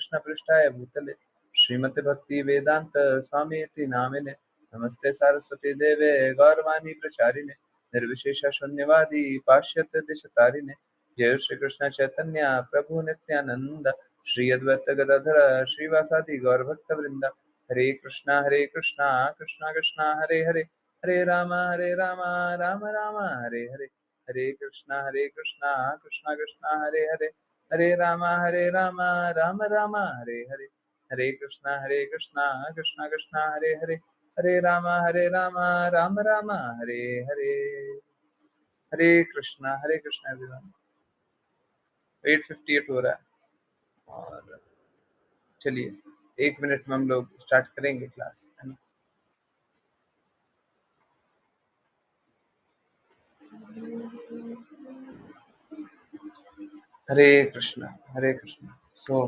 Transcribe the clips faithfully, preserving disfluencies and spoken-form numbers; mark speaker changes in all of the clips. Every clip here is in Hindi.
Speaker 1: कृष्ण पृष्ठाय भूतले श्रीमते भक्ति वेदांत स्वामीति नामिने नमस्ते सारस्वती देवे गौरवाणी प्रचारिणे निर्विशेष शून्यवादी पाश्चात्य देशतारिणे जय श्री कृष्ण चैतन्य प्रभु नित्यानंद श्री अद्वैत गदाधर श्रीवासादि गौर भक्त वृंद Hare Krishna Hare Krishna Krishna Krishna Hare Hare Hare Ram Hare Ram Ram Ram Hare Hare Hare Krishna Hare Krishna Krishna Krishna Hare Hare Hare Ram Hare Ram Ram Ram Hare Hare Hare Krishna Hare Krishna Krishna Krishna Hare Hare Hare Ram Hare Ram Ram Ram Hare Hare Hare Krishna Hare Krishna everyone. Eight fifty eight हो रहा है और चलिए एक मिनट में हम लोग स्टार्ट करेंगे क्लास, है ना। हरे कृष्णा हरे कृष्णा। सो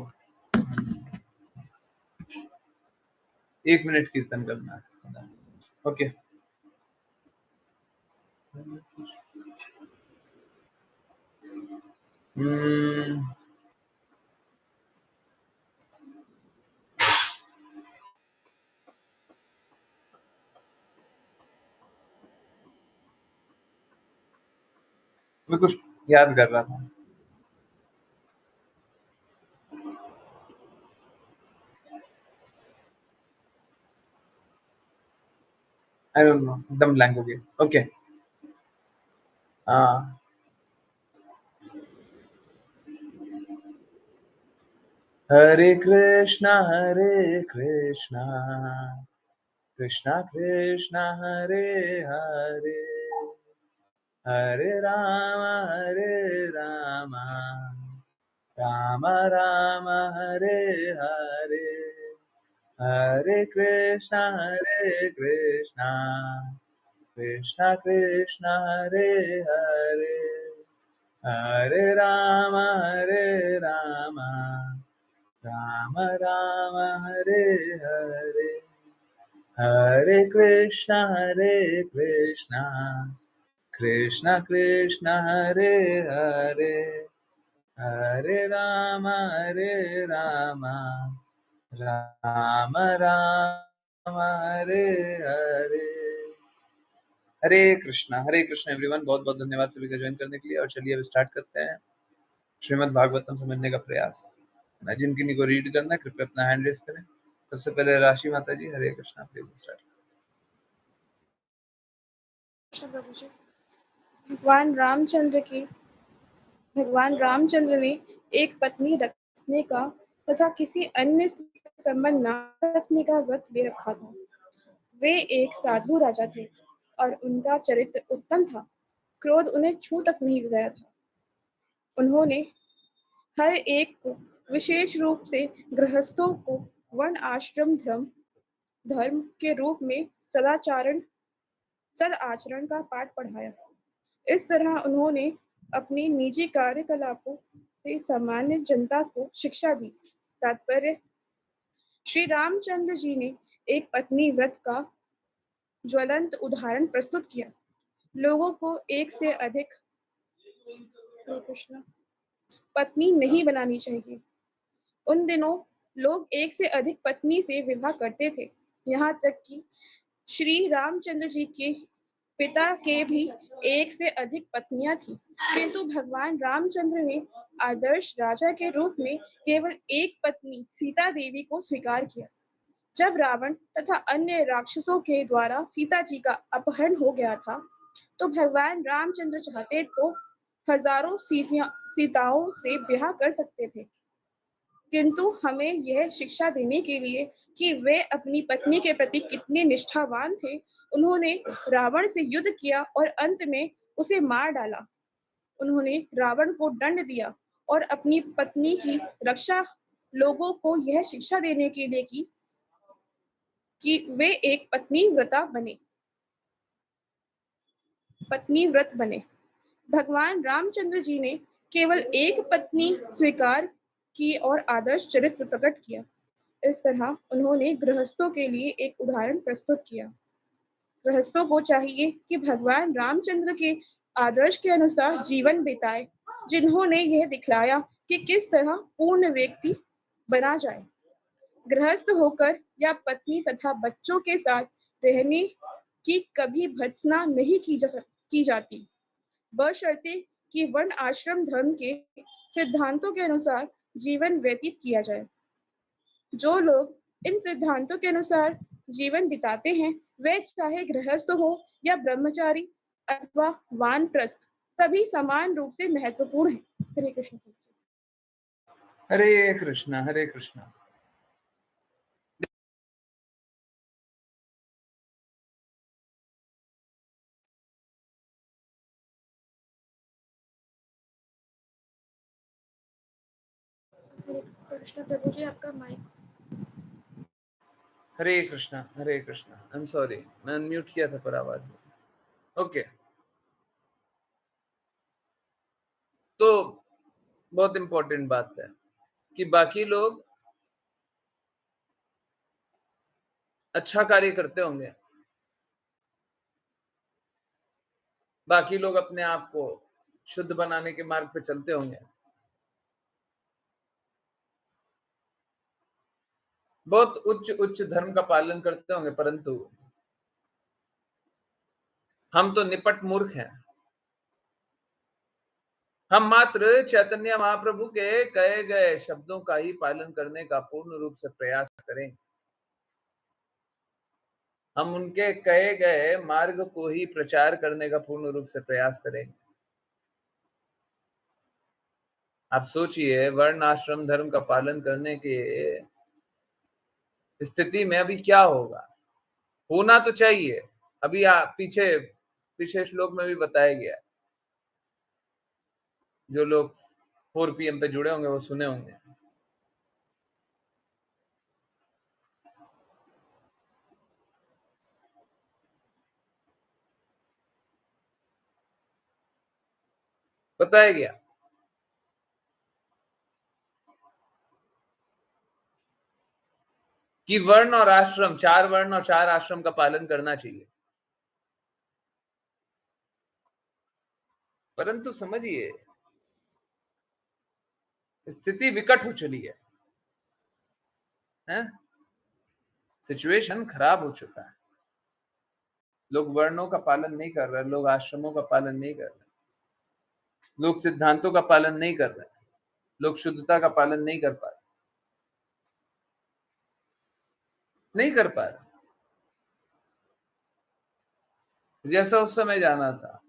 Speaker 1: एक मिनट कीर्तन करना है, ओके। हम्म मैं कुछ याद कर रहा था। आई डोंट नो, एकदम ब्लैंक हो गया। ओके, हाँ। हरे कृष्णा हरे कृष्णा कृष्णा कृष्णा हरे हरे हरे राम हरे राम राम राम हरे हरे हरे कृष्णा हरे कृष्णा कृष्णा कृष्णा हरे हरे हरे राम हरे राम राम राम हरे हरे हरे कृष्णा हरे कृष्णा कृष्णा कृष्णा हरे हरे हरे राम हरे राम राम राम हरे हरे। हरे कृष्णा हरे कृष्णा एवरीवन। बहुत बहुत धन्यवाद सभी का ज्वाइन करने के लिए। और चलिए अब स्टार्ट करते हैं श्रीमद् भागवतम समझने का प्रयास। जिनकी नहीं को रीड करना है कृपया अपना हैंड रेस करें। सबसे पहले राशि माता जी, हरे कृष्णा, प्लीज स्टार्ट।
Speaker 2: प्रभु जी, भगवान रामचंद्र की भगवान रामचंद्र ने एक पत्नी रखने का तथा किसी अन्य से संबंध न रखने का व्रत ले रखा था। वे एक साधु राजा थे और उनका चरित्र उत्तम था। क्रोध उन्हें छू तक नहीं गया था। उन्होंने हर एक को, विशेष रूप से गृहस्थों को, वर्ण आश्रम धर्म धर्म के रूप में सदाचारण सद आचरण का पाठ पढ़ाया। इस तरह उन्होंने अपने निजी कार्यकलापों से सामान्य जनता को शिक्षा दी। तात्पर्य: श्री रामचंद्र जी ने एक पत्नी व्रत का ज्वलंत उदाहरण प्रस्तुत किया। लोगों को एक से अधिक कृष्ण पत्नी नहीं बनानी चाहिए। उन दिनों लोग एक से अधिक पत्नी से विवाह करते थे। यहाँ तक कि श्री रामचंद्र जी के पिता के भी एक से अधिक पत्नियां थीं, किंतु भगवान रामचंद्र ने आदर्श राजा के रूप में केवल एक पत्नी सीता देवी को स्वीकार किया। जब रावण तथा अन्य राक्षसों के द्वारा सीता जी का अपहरण हो गया था, तो भगवान रामचंद्र चाहते तो हजारों सीताओं से ब्याह कर सकते थे, किंतु हमें यह शिक्षा देने के लिए कि वे अपनी पत्नी के प्रति कितने निष्ठावान थे, उन्होंने रावण से युद्ध किया और अंत में उसे मार डाला। उन्होंने रावण को दंड दिया और अपनी पत्नी की रक्षा लोगों को यह शिक्षा देने के लिए की कि वे एक पत्नी व्रता बने पत्नी व्रत बने। भगवान रामचंद्र जी ने केवल एक पत्नी स्वीकार की और आदर्श चरित्र प्रकट किया। इस तरह उन्होंने गृहस्थों के लिए एक उदाहरण प्रस्तुत किया। गृहस्थों को चाहिए कि भगवान रामचंद्र के आदर्श के अनुसार जीवन बिताए, जिन्होंने यह दिखलाया कि किस तरह पूर्ण व्यक्ति बना जाए। गृहस्थ होकर या पत्नी तथा बच्चों के साथ रहने की कभी भर्त्सना नहीं की जा की जाती, बशर्ते कि वर्ण आश्रम धर्म के सिद्धांतों के अनुसार जीवन व्यतीत किया जाए। जो लोग इन सिद्धांतों के अनुसार जीवन बिताते हैं, वे चाहे गृहस्थ हो या ब्रह्मचारी अथवा वानप्रस्थ, सभी समान रूप से महत्वपूर्ण हैं। हरे कृष्ण।
Speaker 1: हरे कृष्णा हरे कृष्णा।
Speaker 2: हरे कृष्ण प्रभु जी, आपका mic.
Speaker 1: Hare Krishna Hare Krishna. I am sorry, मैं अनम्यूट किया था पर आवाज नहीं। ओके, तो बहुत इंपॉर्टेंट बात है कि बाकी लोग अच्छा कार्य करते होंगे, बाकी लोग अपने आप को शुद्ध बनाने के मार्ग पे चलते होंगे, बहुत उच्च उच्च धर्म का पालन करते होंगे, परंतु हम तो निपट मूर्ख हैं। हम मात्र चैतन्य महाप्रभु के कहे गए शब्दों का ही पालन करने का पूर्ण रूप से प्रयास करें। हम उनके कहे गए मार्ग को ही प्रचार करने का पूर्ण रूप से प्रयास करें। आप सोचिए, वर्ण आश्रम धर्म का पालन करने के स्थिति में अभी क्या होगा। होना तो चाहिए, अभी आप पीछे पीछे श्लोक में भी बताया गया, जो लोग फोर पी एम पे जुड़े होंगे वो सुने होंगे। बताया गया कि वर्ण और आश्रम, चार वर्ण और चार आश्रम का पालन करना चाहिए, परंतु समझिए स्थिति विकट हो चली है, हैं? सिचुएशन खराब हो चुका है। लोग वर्णों का पालन नहीं कर रहे, लोग आश्रमों का पालन नहीं कर रहे, लोग सिद्धांतों का पालन नहीं कर रहे, लोग शुद्धता का पालन नहीं कर पा रहे, नहीं कर पा रहे जैसा उस समय जाना था।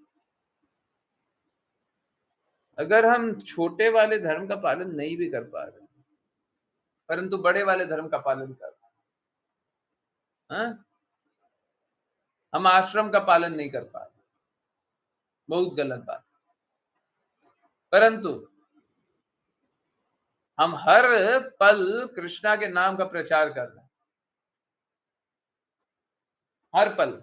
Speaker 1: अगर हम छोटे वाले धर्म का पालन नहीं भी कर पा रहे, परंतु बड़े वाले धर्म का पालन कर रहे हैं, हम आश्रम का पालन नहीं कर पा रहे, बहुत गलत बात। परंतु हम हर पल कृष्णा के नाम का प्रचार कर रहे हैं, हर पल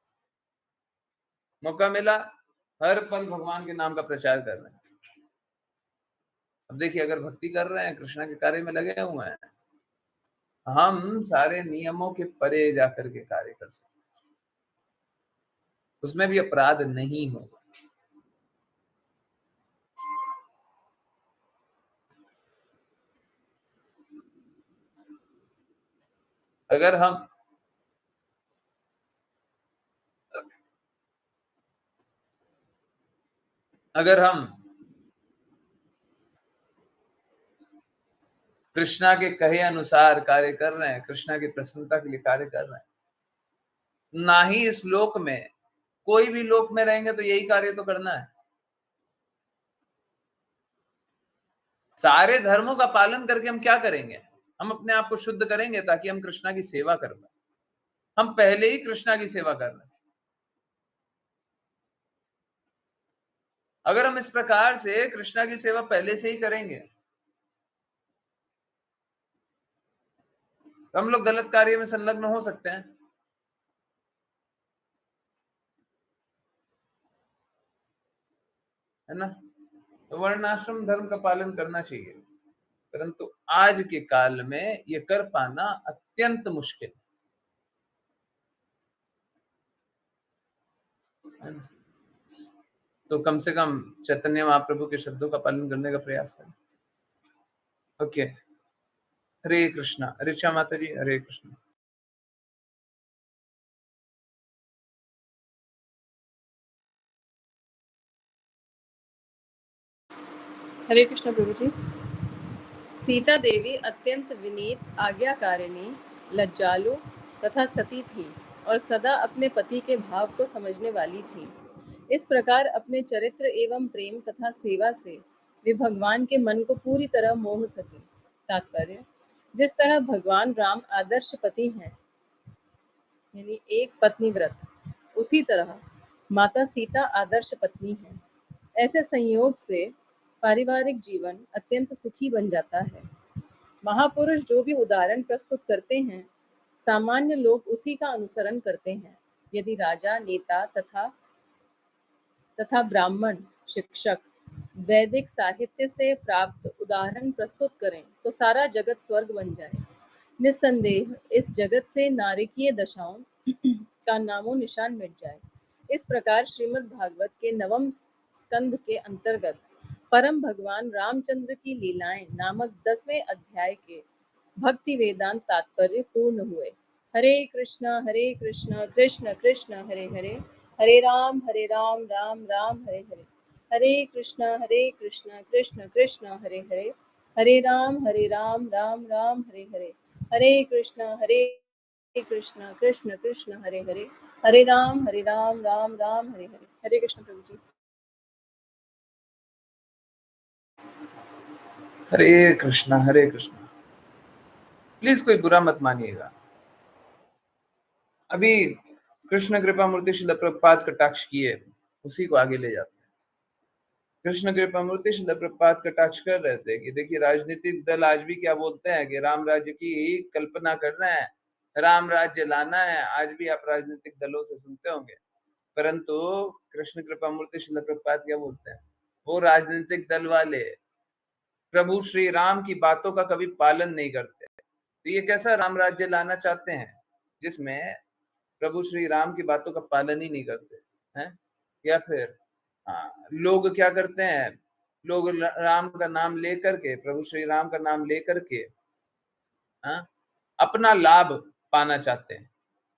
Speaker 1: मौका मिला, हर पल भगवान के नाम का प्रचार कर रहे हैं। अब देखिए, अगर भक्ति कर रहे हैं, कृष्णा के कार्य में लगे हुए हैं, हम सारे नियमों के परे जाकर के कार्य कर सकते हैं, उसमें भी अपराध नहीं होगा। अगर हम अगर हम कृष्णा के कहे अनुसार कार्य कर रहे हैं, कृष्णा की प्रसन्नता के लिए कार्य कर रहे हैं, ना ही इस लोक में, कोई भी लोक में रहेंगे तो यही कार्य तो करना है। सारे धर्मों का पालन करके हम क्या करेंगे? हम अपने आप को शुद्ध करेंगे ताकि हम कृष्णा की सेवा कर पाए। हम पहले ही कृष्णा की सेवा कर रहे हैं। अगर हम इस प्रकार से कृष्णा की सेवा पहले से ही करेंगे तो हम लोग गलत कार्य में संलग्न हो सकते हैं, है ना? तो वर्णाश्रम धर्म का पालन करना चाहिए, परंतु आज के काल में ये कर पाना अत्यंत मुश्किल है ना? तो कम से कम चैतन्य महाप्रभु के शब्दों का पालन करने का प्रयास करें। ओके, हरे कृष्णा। ऋचा माता जी, हरे कृष्णा।
Speaker 3: हरे कृष्ण प्रभु जी। सीता देवी अत्यंत विनीत, आज्ञाकारिणी, लज्जालु तथा सती थी और सदा अपने पति के भाव को समझने वाली थी। इस प्रकार अपने चरित्र एवं प्रेम तथा सेवा से वे भगवान के मन को पूरी तरह मोह सकी। तात्पर्य: जिस तरह भगवान राम आदर्श पति हैं, यानी एक पत्नी व्रत, उसी तरह माता सीता आदर्श पत्नी हैं। ऐसे संयोग से पारिवारिक जीवन अत्यंत सुखी बन जाता है। महापुरुष जो भी उदाहरण प्रस्तुत करते हैं, सामान्य लोग उसी का अनुसरण करते हैं। यदि राजा, नेता तथा तथा ब्राह्मण, शिक्षक वैदिक साहित्य से प्राप्त उदाहरण प्रस्तुत करें तो सारा जगत स्वर्ग बन जाए। निस्संदेह इस जगत से नारकीय दशाओं का नामो निशान मिट जाए। इस प्रकार श्रीमद् भागवत के नवम स्कंध के अंतर्गत परम भगवान रामचंद्र की लीलाएं नामक दसवें अध्याय के भक्ति वेदांत तात्पर्य पूर्ण हुए। हरे कृष्णा हरे कृष्णा कृष्ण कृष्ण हरे हरे, हरे राम हरे राम राम राम हरे हरे, हरे कृष्णा हरे कृष्णा कृष्ण कृष्ण हरे हरे, हरे राम हरे राम राम राम हरे हरे, हरे कृष्णा हरे कृष्णा कृष्ण कृष्ण हरे हरे, हरे राम हरे राम राम राम हरे हरे। हरे कृष्ण प्रभु जी।
Speaker 1: हरे कृष्णा हरे कृष्णा। प्लीज कोई बुरा मत मानिएगा। अभी कृष्ण कृपा मूर्ति शिला प्रभुपाद कटाक्ष किए, उसी को आगे ले जाते हैं। कृष्ण कृपा मूर्ति शिला प्रभुपाद कटाक्ष कर रहे थे कि देखिए राजनीतिक दल आज भी क्या बोलते हैं कि राम राज्य की कल्पना कर रहे हैं, राम राज्य लाना है। आज भी आप राजनीतिक दलों से सुनते होंगे, परंतु कृष्ण कृपा मूर्ति शिला प्रभुपाद क्या बोलते हैं? वो राजनीतिक दल वाले प्रभु श्री राम की बातों का कभी पालन नहीं करते। तो ये कैसा राम राज्य लाना चाहते हैं जिसमें प्रभु श्री राम की बातों का पालन ही नहीं करते हैं? या फिर हाँ, लोग क्या करते हैं, लोग राम का नाम लेकर के, प्रभु श्री राम का नाम लेकर के हाँ, अपना लाभ पाना चाहते हैं,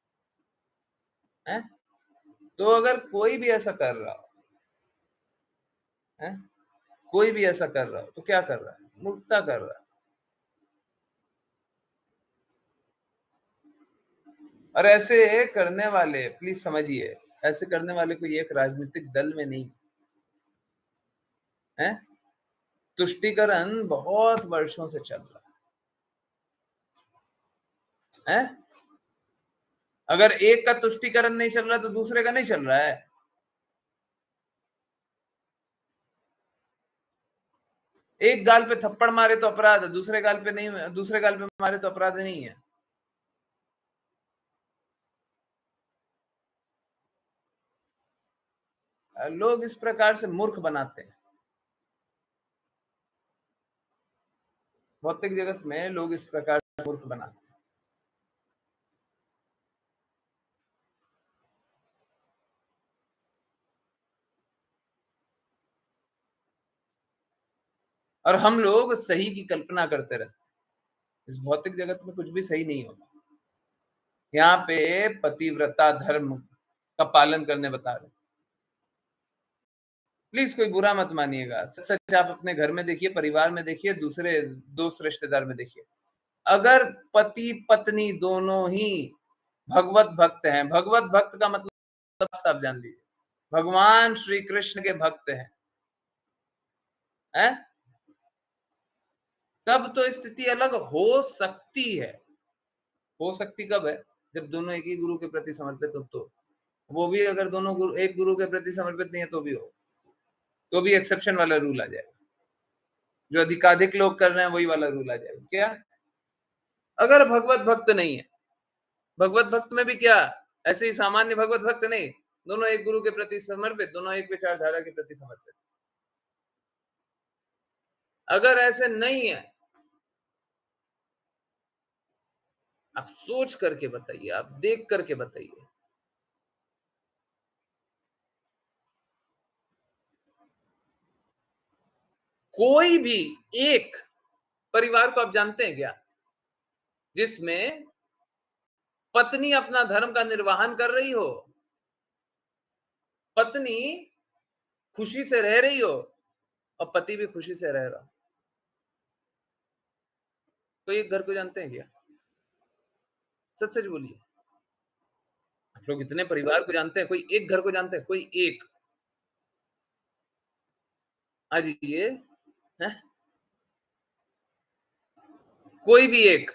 Speaker 1: हैं? तो अगर कोई भी ऐसा कर रहा हो, हैं? कोई भी ऐसा कर रहा हो तो क्या कर रहा है? मूर्खता कर रहा है। और ऐसे करने वाले, प्लीज समझिए, ऐसे करने वाले कोई एक राजनीतिक दल में नहीं है। तुष्टीकरण बहुत वर्षों से चल रहा है, है? अगर एक का तुष्टीकरण नहीं चल रहा तो दूसरे का नहीं चल रहा है। एक गाल पे थप्पड़ मारे तो अपराध है, दूसरे गाल पे नहीं, दूसरे गाल पे मारे तो अपराध नहीं है। लोग इस प्रकार से मूर्ख बनाते हैं। भौतिक जगत में लोग इस प्रकार से मूर्ख बनाते हैं। और हम लोग सही की कल्पना करते रहते हैं। इस भौतिक जगत में कुछ भी सही नहीं होता। यहाँ पे पतिव्रता धर्म का पालन करने बता रहे। प्लीज कोई बुरा मत मानिएगा। सच सच आप अपने घर में देखिए, परिवार में देखिए, दूसरे दोस्त रिश्तेदार में देखिए। अगर पति पत्नी दोनों ही भगवत भक्त हैं, भगवत भक्त का मतलब सब जान लीजिए, भगवान श्री कृष्ण के भक्त हैं, हैं? तब तो स्थिति अलग हो सकती है। हो सकती कब है? जब दोनों एक ही गुरु के प्रति समर्पित हो। तो वो भी अगर दोनों गुरु एक गुरु के प्रति समर्पित नहीं है तो भी हो, तो भी एक्सेप्शन वाला रूल आ जाएगा। जो अधिकाधिक लोग कर रहे हैं वही वाला रूल आ जाएगा। क्या? अगर भगवत भक्त नहीं है, भगवत भक्त में भी क्या ऐसे ही सामान्य भगवत भक्त नहीं, दोनों एक गुरु के प्रति समर्पित, दोनों एक विचारधारा के प्रति समर्पित। अगर ऐसे नहीं है, आप सोच करके बताइए, आप देख करके बताइए। कोई भी एक परिवार को आप जानते हैं क्या जिसमें पत्नी अपना धर्म का निर्वहन कर रही हो, पत्नी खुशी से रह रही हो और पति भी खुशी से रह रहा हो। कोई एक घर को जानते हैं क्या? सच सच बोलिए, आप लोग इतने परिवार को जानते हैं, कोई एक घर को जानते हैं? कोई एक? आज ये है, कोई भी एक?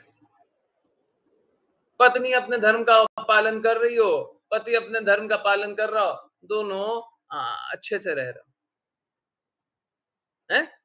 Speaker 1: पत्नी अपने धर्म का पालन कर रही हो, पति अपने धर्म का पालन कर रहा हो, दोनों आ, अच्छे से रह रहे हो हैं?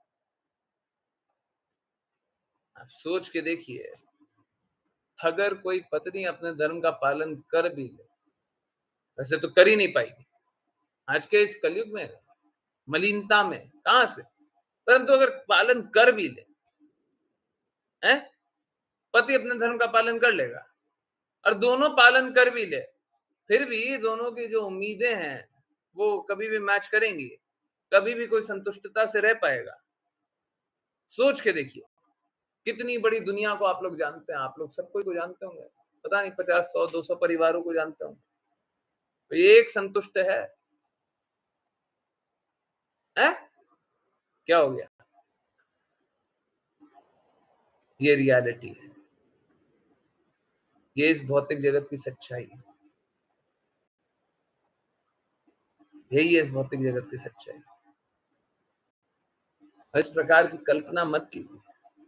Speaker 1: आप सोच के देखिए, अगर कोई पत्नी अपने धर्म का पालन कर भी ले, वैसे तो कर ही नहीं पाएगी आज के इस कलयुग में, मलिनता में, कहां से? परंतु अगर पालन कर भी ले, हैं? पति अपने धर्म का पालन कर लेगा और दोनों पालन कर भी ले, फिर भी दोनों की जो उम्मीदें हैं वो कभी भी मैच करेंगी, कभी भी कोई संतुष्टता से रह पाएगा? सोच के देखिए, कितनी बड़ी दुनिया को आप लोग जानते हैं, आप लोग सब कोई को जानते होंगे, पता नहीं पचास सौ दो सौ परिवारों को जानते होंगे, तो एक संतुष्ट है, है? क्या हो गया? ये रियलिटी है, ये इस भौतिक जगत की सच्चाई है, यही है इस भौतिक जगत की सच्चाई। इस प्रकार की कल्पना मत कीजिए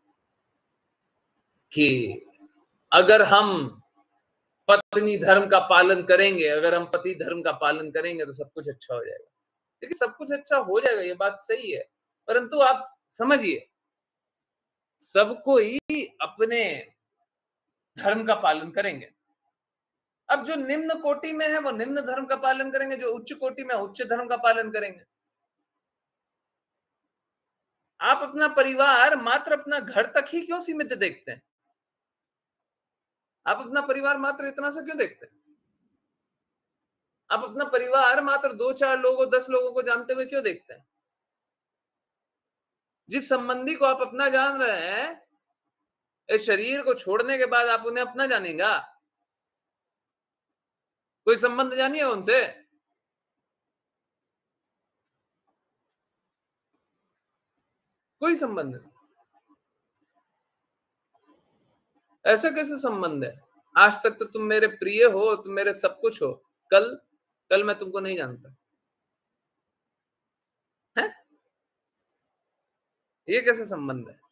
Speaker 1: कि अगर हम पत्नी धर्म का पालन करेंगे, अगर हम पति धर्म का पालन करेंगे तो सब कुछ अच्छा हो जाएगा। देखिए, सब कुछ अच्छा हो जाएगा, ये बात सही है, परंतु आप समझिए, सब कोई अपने धर्म का पालन करेंगे। अब जो निम्न कोटि में है वो निम्न धर्म का पालन करेंगे, जो उच्च कोटि में उच्च धर्म का पालन करेंगे। आप अपना परिवार मात्र अपना घर तक ही क्यों सीमित देखते हैं? आप अपना परिवार मात्र इतना सा क्यों देखते हैं? आप अपना परिवार मात्र दो चार लोगों, दस लोगों को जानते हुए क्यों देखते हैं? जिस संबंधी को आप अपना जान रहे हैं, इस शरीर को छोड़ने के बाद आप उन्हें अपना जानेंगे? कोई संबंध जानिए उनसे? कोई संबंध नहीं। ऐसा कैसे संबंध है? आज तक तो तुम मेरे प्रिय हो, तुम मेरे सब कुछ हो, कल कल मैं तुमको नहीं जानता है? ये कैसे संबंध है?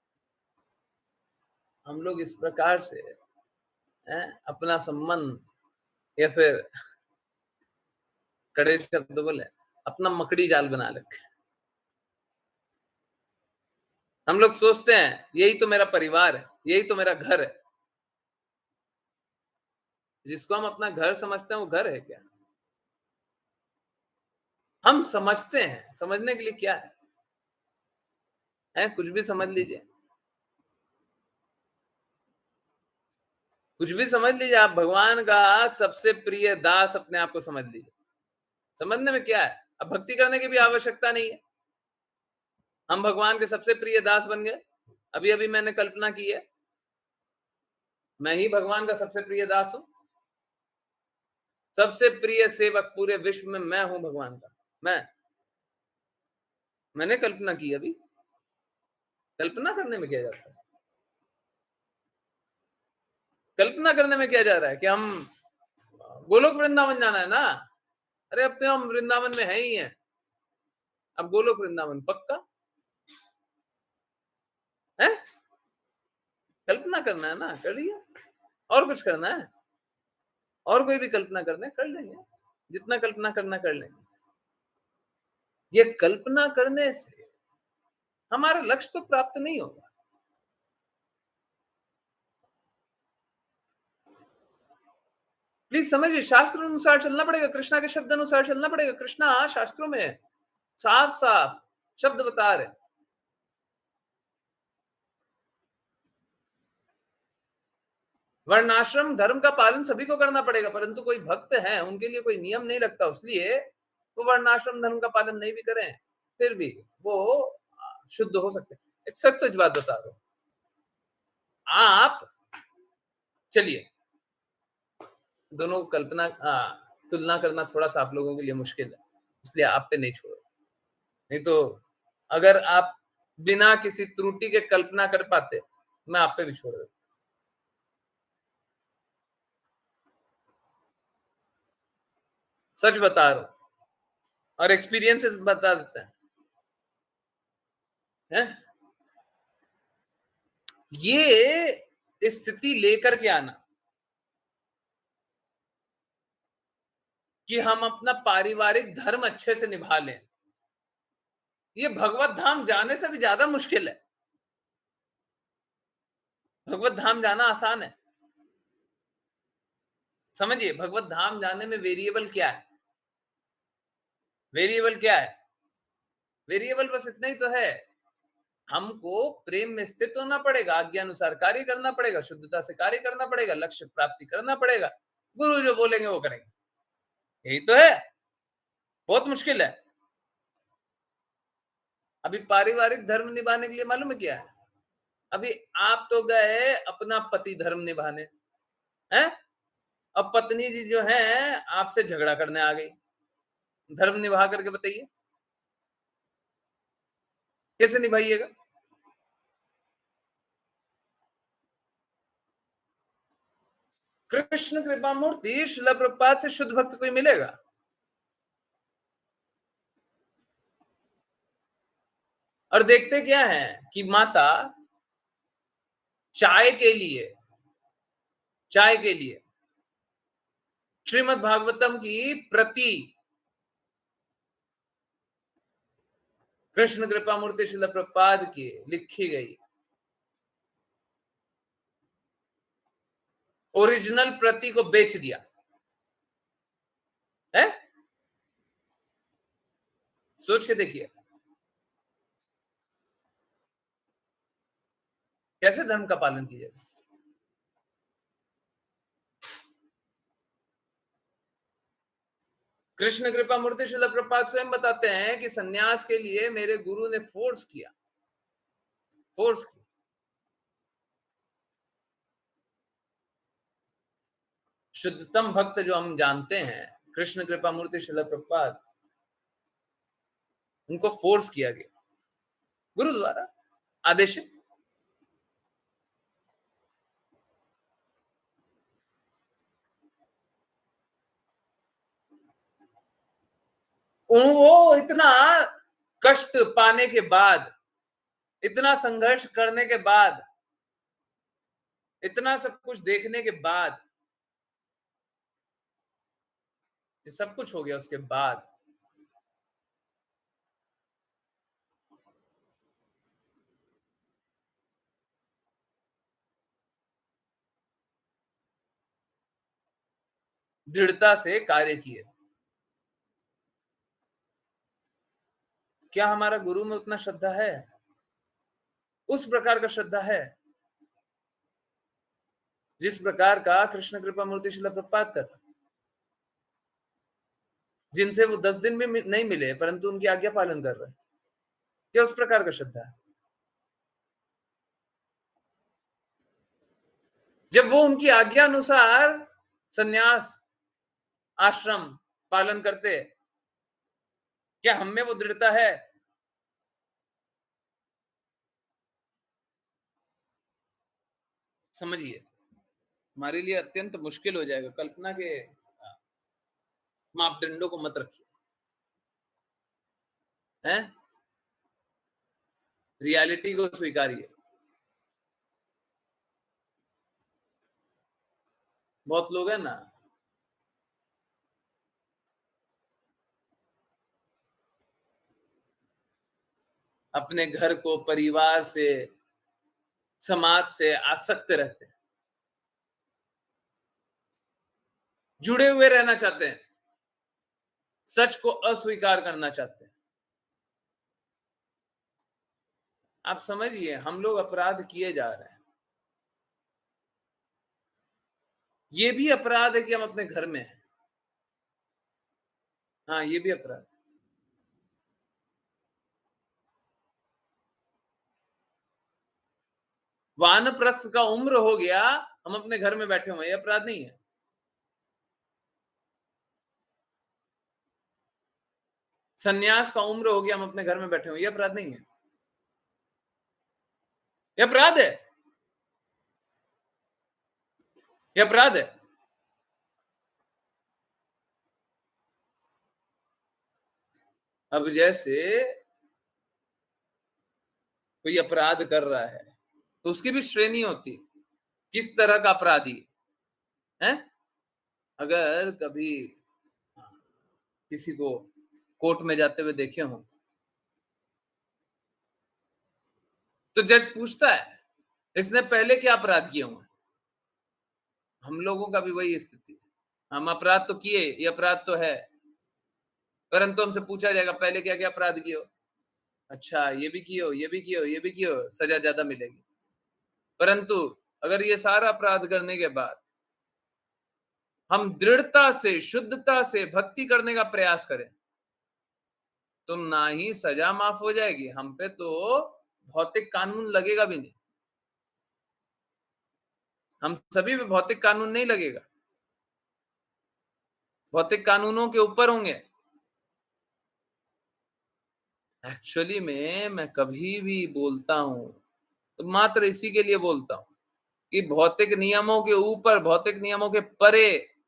Speaker 1: हम लोग इस प्रकार से है, अपना संबंध, या फिर कड़े शब्द बोले, अपना मकड़ी जाल बना रखे। हम लोग सोचते हैं यही तो मेरा परिवार है, यही तो मेरा घर है। जिसको हम अपना घर समझते हैं वो घर है क्या? हम समझते हैं, समझने के लिए क्या है, है? कुछ भी समझ लीजिए, कुछ भी समझ लीजिए, आप भगवान का सबसे प्रिय दास अपने आप को समझ लीजिए। समझने में क्या है? अब भक्ति करने की भी आवश्यकता नहीं है, हम भगवान के सबसे प्रिय दास बन गए। अभी अभी मैंने कल्पना की है, मैं ही भगवान का सबसे प्रिय दास हूं, सबसे प्रिय सेवक पूरे विश्व में मैं हूं भगवान का। मैं मैंने कल्पना की। अभी कल्पना करने में क्या जाता है? कल्पना करने में क्या जा रहा है कि हम गोलोक वृंदावन जाना है ना? अरे अब तो हम वृंदावन में है ही हैं, अब गोलोक वृंदावन पक्का है? कल्पना करना है ना, कर लिया। और कुछ करना है? और कोई भी कल्पना करने कर लेंगे, जितना कल्पना करना कर लेंगे। ये कल्पना करने से हमारा लक्ष्य तो प्राप्त नहीं होगा। प्लीज समझिए, शास्त्र अनुसार चलना पड़ेगा, कृष्णा के शब्द अनुसार चलना पड़ेगा। कृष्णा शास्त्रों में साफ साफ शब्द बता रहे, वर्णाश्रम धर्म का पालन सभी को करना पड़ेगा, परंतु कोई भक्त है उनके लिए कोई नियम नहीं लगता, इसलिए वो वर्णाश्रम धर्म का पालन नहीं भी करें फिर भी वो शुद्ध हो सकते हैं। एक सच सच बात बता रहा हूं, आप चलिए, दोनों को कल्पना आ, तुलना करना थोड़ा सा आप लोगों के लिए मुश्किल है, इसलिए आप पे नहीं छोड़। नहीं तो अगर आप बिना किसी त्रुटि के कल्पना कर पाते, मैं आप पे भी छोड़ देता। सच बता रहा हूं और एक्सपीरियंसेस बता देते हैं, हैं? ये स्थिति लेकर के आना कि हम अपना पारिवारिक धर्म अच्छे से निभा लें, ये भगवत धाम जाने से भी ज्यादा मुश्किल है। भगवत धाम जाना आसान है, समझिए। भगवत धाम जाने में वेरिएबल क्या है? वेरिएबल क्या है? वेरिएबल बस इतना ही तो है, हमको प्रेम में स्थित होना पड़ेगा, आज्ञा अनुसार कार्य करना पड़ेगा, शुद्धता से कार्य करना पड़ेगा, लक्ष्य प्राप्ति करना पड़ेगा, गुरु जो बोलेंगे वो करेंगे, यही तो है। बहुत मुश्किल है। अभी पारिवारिक धर्म निभाने के लिए मालूम है क्या है? अभी आप तो गए अपना पति धर्म निभाने, हैं? अब पत्नी जी जो है आपसे झगड़ा करने आ गई, धर्म निभा करके बताइए कैसे निभाइएगा? कृष्ण कृपा मूर्ति श्रील प्रभुपाद से शुद्ध भक्त कोई मिलेगा? और देखते क्या है कि माता चाय के लिए चाय के लिए श्रीमद् भागवतम की प्रति कृष्ण कृपा मूर्ति श्रील प्रभुपाद की लिखी गई ओरिजिनल प्रति को बेच दिया है। सोच के देखिए कैसे धर्म का पालन कीजिएगा। कृष्ण कृपा मूर्ति श्रील प्रभुपाद स्वयं बताते हैं कि सन्यास के लिए मेरे गुरु ने फोर्स किया फोर्स किया शुद्धतम भक्त जो हम जानते हैं कृष्ण कृपा मूर्ति श्रील प्रभुपाद, उनको फोर्स किया गया गुरु द्वारा आदेशित। वो इतना कष्ट पाने के बाद, इतना संघर्ष करने के बाद, इतना सब कुछ देखने के बाद, ये सब कुछ हो गया उसके बाद दृढ़ता से कार्य किए। क्या हमारा गुरु में उतना श्रद्धा है? उस प्रकार का श्रद्धा है जिस प्रकार का कृष्ण कृपा मूर्ति श्रील प्रभुपाद का था, जिनसे वो दस दिन में नहीं मिले परंतु उनकी आज्ञा पालन कर रहे हैं? क्या उस प्रकार का श्रद्धा है? जब वो उनकी आज्ञा अनुसार सन्यास आश्रम पालन करते, क्या हम में वो दृढ़ता है? समझिए, हमारे लिए अत्यंत मुश्किल हो जाएगा। कल्पना के मापदंडों को मत रखिए, हैं? रियलिटी को स्वीकारिए। बहुत लोग हैं ना, अपने घर को, परिवार से, समाज से आसक्त रहते हैं, जुड़े हुए रहना चाहते हैं, सच को अस्वीकार करना चाहते हैं। आप समझिए, हम लोग अपराध किए जा रहे हैं। ये भी अपराध है कि हम अपने घर में हैं। हाँ, ये भी अपराध। वानप्रस्थ का उम्र हो गया, हम अपने घर में बैठे हुए, ये अपराध नहीं है। सन्यास का उम्र हो गया, हम अपने घर में बैठे हुए, ये अपराध नहीं है, ये अपराध है, ये अपराध है। अब जैसे कोई अपराध कर रहा है तो उसकी भी श्रेणी होती है, किस तरह का अपराधी है। अगर कभी किसी को कोर्ट में जाते हुए देखे हो तो जज पूछता है इसने पहले क्या अपराध किए हुए। हम लोगों का भी वही स्थिति है, हम अपराध तो किए, ये अपराध तो है, परंतु हमसे पूछा जाएगा पहले क्या क्या अपराध किए हो। अच्छा, ये भी किए हो, ये भी किए हो, ये भी किए हो, सजा ज्यादा मिलेगी। परंतु अगर ये सारा अपराध करने के बाद हम दृढ़ता से, शुद्धता से भक्ति करने का प्रयास करें तो ना ही सजा माफ हो जाएगी, हम पे तो भौतिक कानून लगेगा भी नहीं, हम सभी पे भौतिक कानून नहीं लगेगा, भौतिक कानूनों के ऊपर होंगे। एक्चुअली में मैं कभी भी बोलता हूं तो मात्र इसी के लिए बोलता हूं कि भौतिक नियमों के ऊपर, भौतिक नियमों के परे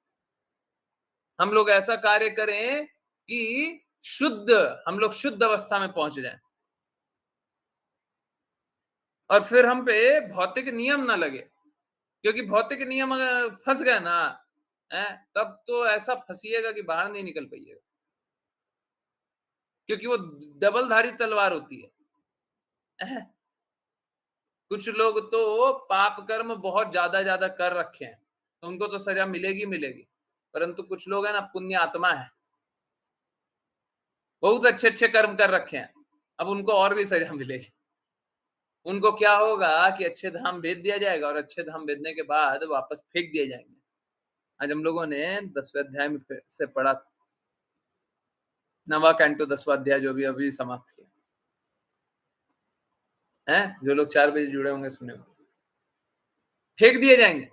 Speaker 1: हम लोग ऐसा कार्य करें कि शुद्ध, हम लोग शुद्ध अवस्था में पहुंच जाएं और फिर हम पे भौतिक नियम ना लगे, क्योंकि भौतिक नियम अगर फंस गए ना है, तब तो ऐसा फंसिएगा कि बाहर नहीं निकल पाइएगा, क्योंकि वो डबलधारी तलवार होती है। कुछ लोग तो पाप कर्म बहुत ज्यादा ज्यादा कर रखे हैं तो उनको तो सजा मिलेगी मिलेगी, परंतु कुछ लोग है ना पुण्य आत्मा है, बहुत अच्छे अच्छे कर्म कर रखे हैं, अब उनको और भी सजा मिलेगी। उनको क्या होगा कि अच्छे धाम भेज दिया जाएगा और अच्छे धाम भेजने के बाद वापस फेंक दिए जाएंगे। आज हम लोगों ने दसवें अध्याय में से पढ़ा था, नवा कैंटो दसवां अध्याय जो भी अभी समाप्त किया है, जो लोग चार बजे जुड़े होंगे सुने होंगे, फेंक दिए जाएंगे।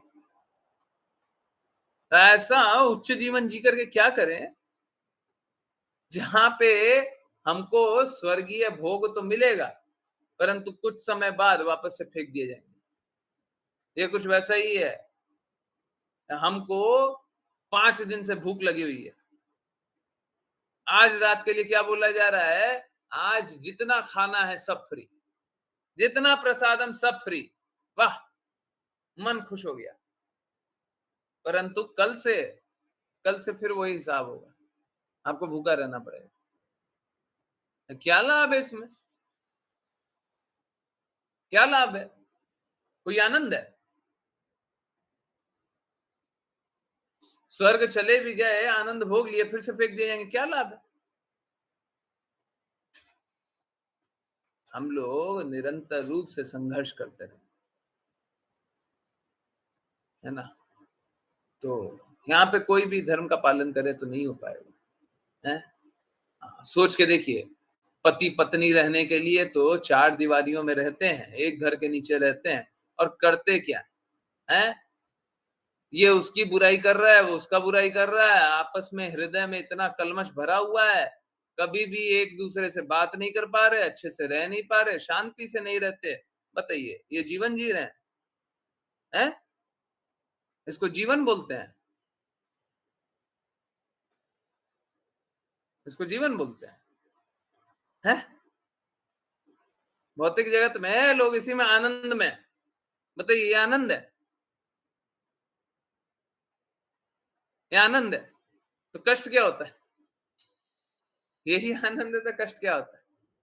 Speaker 1: ऐसा उच्च जीवन जी करके क्या करें जहां पे हमको स्वर्गीय भोग तो मिलेगा परंतु कुछ समय बाद वापस से फेंक दिए जाएंगे। ये कुछ वैसा ही है, हमको पांच दिन से भूख लगी हुई है, आज रात के लिए क्या बोला जा रहा है, आज जितना खाना है सब फ्री, जितना प्रसादम सब फ्री, वाह मन खुश हो गया। परंतु कल से कल से फिर वही हिसाब होगा, आपको भूखा रहना पड़ेगा। क्या लाभ है इसमें, क्या लाभ है, कोई आनंद है? स्वर्ग चले भी गए, आनंद भोग लिए, फिर से फेंक दिए जाएंगे, क्या लाभ है? हम लोग निरंतर रूप से संघर्ष करते रहे, है ना। तो यहाँ पे कोई भी धर्म का पालन करे तो नहीं हो पाएगा, है? सोच के देखिए, पति पत्नी रहने के लिए तो चार दीवारियों में रहते हैं, एक घर के नीचे रहते हैं, और करते क्या है, ये उसकी बुराई कर रहा है, वो उसका बुराई कर रहा है, आपस में हृदय में इतना कलमश भरा हुआ है, कभी भी एक दूसरे से बात नहीं कर पा रहे, अच्छे से रह नहीं पा रहे, शांति से नहीं रहते। बताइए, ये जीवन जी रहे हैं, है? इसको जीवन बोलते हैं, इसको जीवन बोलते हैं, है? भौतिक जगत में लोग इसी में आनंद में, बताइए ये आनंद है? ये आनंद है? तो कष्ट क्या होता है? यही आनंद है तो कष्ट क्या होता है,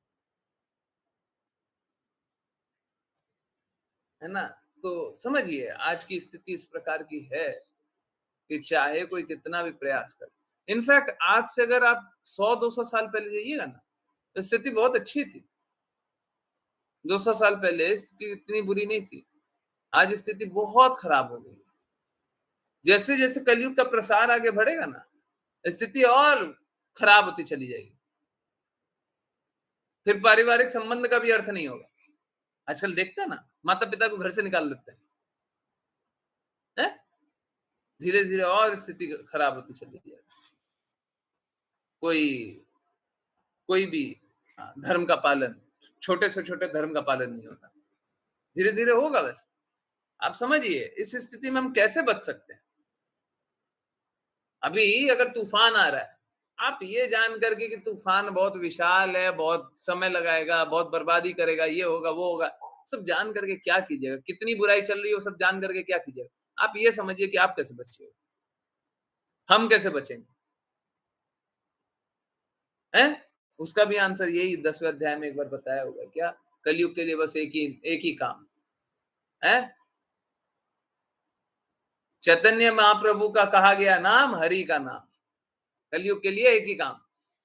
Speaker 1: है ना। तो समझिए, आज की स्थिति इस प्रकार की है कि चाहे कोई कितना भी प्रयास करे, इनफैक्ट आज से अगर आप सौ दो सौ साल पहले जाइएगा ना तो स्थिति बहुत अच्छी थी, दो सौ साल पहले स्थिति इतनी बुरी नहीं थी, आज स्थिति बहुत खराब हो गई। जैसे जैसे कलयुग का प्रसार आगे बढ़ेगा ना, स्थिति और खराब होती चली जाएगी, फिर पारिवारिक संबंध का भी अर्थ नहीं होगा, आजकल देखते हैं ना, माता पिता को घर से निकाल देते हैं, हैं? धीरे धीरे और स्थिति खराब होती चली जाएगी। कोई कोई भी हाँ, धर्म का पालन, छोटे से छोटे धर्म का पालन नहीं होता, धीरे धीरे होगा। वैसे आप समझिए इस स्थिति में हम कैसे बच सकते हैं। अभी अगर तूफान आ रहा है, आप ये जान करके कि तूफान बहुत विशाल है, बहुत समय लगाएगा, बहुत बर्बादी करेगा, ये होगा वो होगा, सब जान करके क्या कीजिएगा? कितनी बुराई चल रही है वो सब जान करके क्या कीजिएगा? आप ये समझिए कि आप कैसे बचिएगा, हम कैसे बचेंगे, हैं? उसका भी आंसर यही दसवें अध्याय में एक बार बताया होगा। क्या? कलयुग के लिए बस एक ही एक ही काम है। चैतन्य महाप्रभु का कहा गया नाम हरि का नाम, कलयुग के लिए एक ही काम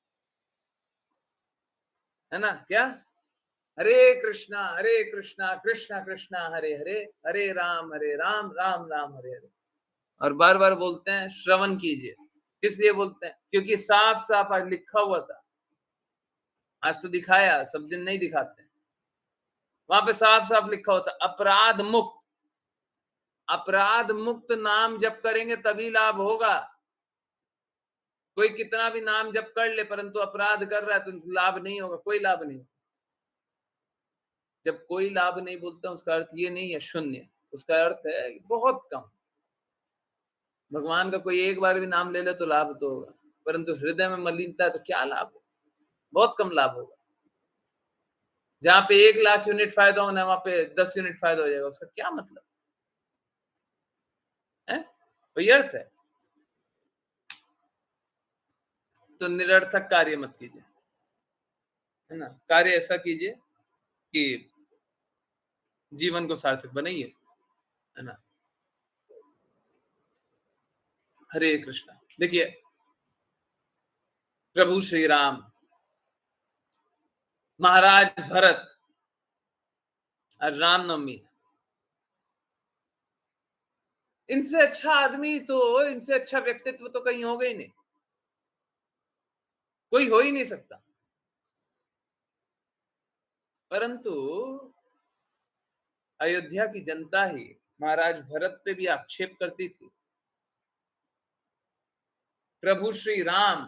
Speaker 1: है ना। क्या? हरे कृष्णा हरे कृष्णा कृष्णा कृष्णा हरे हरे, हरे राम हरे राम राम राम हरे हरे। और बार बार बोलते हैं श्रवण कीजिए। किस लिए बोलते हैं? क्योंकि साफ साफ आज लिखा हुआ था, आज तो दिखाया, सब दिन नहीं दिखाते। वहां पे साफ साफ लिखा होता अपराध मुक्त, अपराध मुक्त नाम जप करेंगे तभी लाभ होगा। कोई कितना भी नाम जप कर ले परंतु अपराध कर रहा है तो लाभ नहीं होगा, कोई लाभ नहीं। जब कोई लाभ नहीं बोलता उसका अर्थ ये नहीं है शून्य, उसका अर्थ है बहुत कम। भगवान का कोई एक बार भी नाम ले ले तो लाभ तो होगा, परंतु हृदय में मलिनता है तो क्या लाभ होगा? बहुत कम लाभ होगा। जहां पे एक लाख यूनिट फायदा होना है वहां पे दस यूनिट फायदा हो जाएगा, उसका क्या मतलब है? कोई अर्थ है? तो निरर्थक कार्य मत कीजिए, है ना। कार्य ऐसा कीजिए कि जीवन को सार्थक बनाइए, है ना। हरे कृष्णा। देखिए प्रभु श्री राम, महाराज भरत, और रामनवमी, इनसे अच्छा आदमी तो, इनसे अच्छा व्यक्तित्व तो कहीं होगा ही नहीं, कोई हो ही नहीं सकता। परंतु अयोध्या की जनता ही महाराज भरत पे भी आक्षेप करती थी। प्रभु श्री राम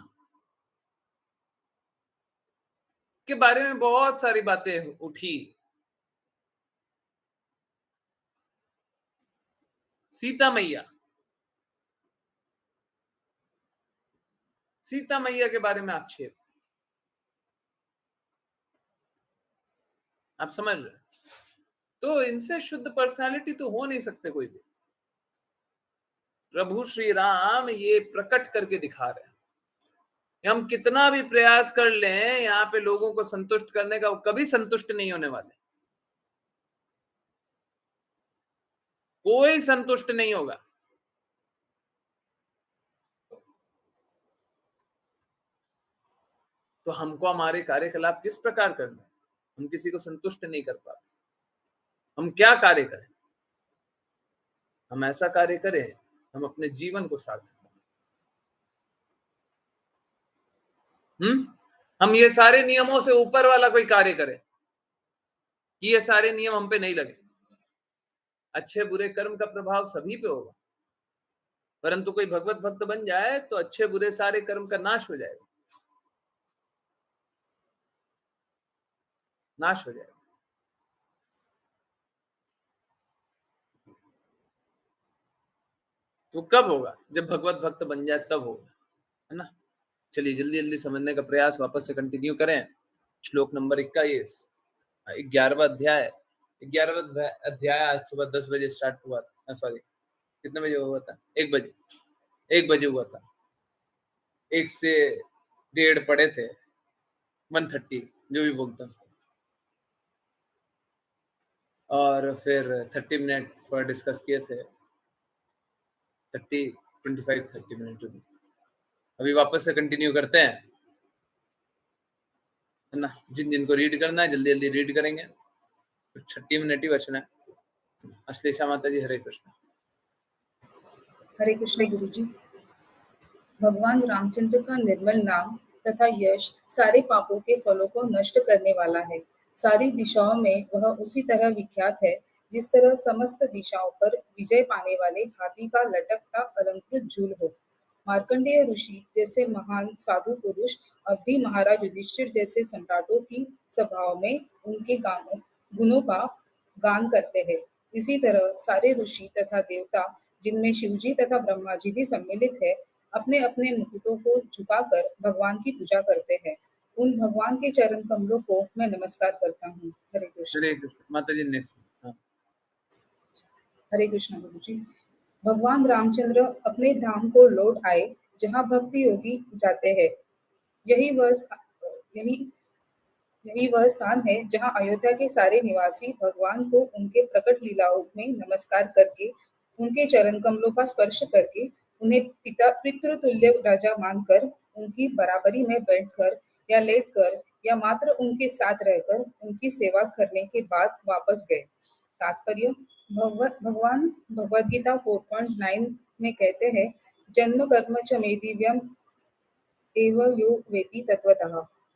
Speaker 1: के बारे में बहुत सारी बातें उठी। सीता मैया, सीता मैया के बारे में आक्षेप, आप समझ रहे? तो इनसे शुद्ध पर्सनालिटी तो हो नहीं सकते कोई भी। प्रभु श्री राम ये प्रकट करके दिखा रहे हैं। हम कितना भी प्रयास कर लें यहाँ पे लोगों को संतुष्ट करने का, कभी संतुष्ट नहीं होने वाले, कोई संतुष्ट नहीं होगा। तो हमको हमारे कार्यकलाप किस प्रकार करना है? हम किसी को संतुष्ट नहीं कर पाते, हम क्या कार्य करें? हम ऐसा कार्य करें हम अपने जीवन को सार्थक करें। हम्म हम ये सारे नियमों से ऊपर वाला कोई कार्य करें कि ये सारे नियम हम पे नहीं लगे। अच्छे बुरे कर्म का प्रभाव सभी पे होगा, परंतु कोई भगवत भक्त बन जाए तो अच्छे बुरे सारे कर्म का नाश हो जाएगा, नाश हो जाएगा। तो कब होगा? जब भगवत भक्त बन जाए तब होगा, है ना। चलिए जल्दी जल्दी समझने का प्रयास वापस से कंटिन्यू करें। श्लोक नंबर इक्कीस, ग्यारहवां अध्याय। ग्यारहवां अध्याय आज सुबह दस बजे स्टार्ट हुआ था, सॉरी कितने बजे हुआ था? एक बजे एक बजे हुआ था। एक से डेढ़ पढ़े थे, वन थर्टी जो भी बोलते हैं उसको, और फिर थर्टी मिनट थोड़ा डिस्कस किए थे, thirty twenty five thirty minute जो भी। अभी वापस से कंटिन्यू करते हैं, है ना। जिन जिन को रीड करना है जल्दी जल्दी रीड करेंगे, छठी मिनट ही बचना है। अश्लेषा माता जी, हरे कृष्ण।
Speaker 4: हरे कृष्ण गुरु जी। भगवान रामचंद्र का निर्मल नाम तथा यश सारे पापों के फलों को नष्ट करने वाला है। सारी दिशाओं में वह उसी तरह विख्यात है जिस तरह समस्त दिशाओं पर विजय पाने वाले हाथी का लटकता अलंकृत झूल हो। मार्कंडेय ऋषि जैसे महान साधु पुरुष अब भी महाराज युधिष्ठिर जैसे सम्राटों की सभाओं में उनके गानों गुणों का गान करते हैं। इसी तरह सारे ऋषि तथा देवता, जिनमें शिवजी तथा ब्रह्मा जी भी सम्मिलित है, अपने अपने मुकुटों को झुकाकर भगवान की पूजा करते हैं। उन भगवान के चरण कमलों को मैं नमस्कार करता हूँ। हरे कृष्ण।
Speaker 1: हरे कृष्ण। माता जी नेक्स्ट। हाँ।
Speaker 4: हरे कृष्ण गुरु जी। भगवान रामचंद्र अपने धाम को लौट आए जहाँ भक्ति योगी जाते हैं। यही वह यही यही वह स्थान है जहाँ अयोध्या के सारे निवासी भगवान को उनके प्रकट लीलाओं में नमस्कार करके, उनके चरण कमलों का स्पर्श करके, उन्हें पिता पितृतुल्य राजा मानकर, उनकी बराबरी में बैठकर या लेटकर या मात्र उनके साथ रहकर उनकी सेवा करने के बाद वापस गए। तात्पर्य, भगवत भगवान भगवद गीता चार पॉइंट नौ में कहते हैं, जन्म कर्म च मे दिव्यम एव यो वेति तत्वतः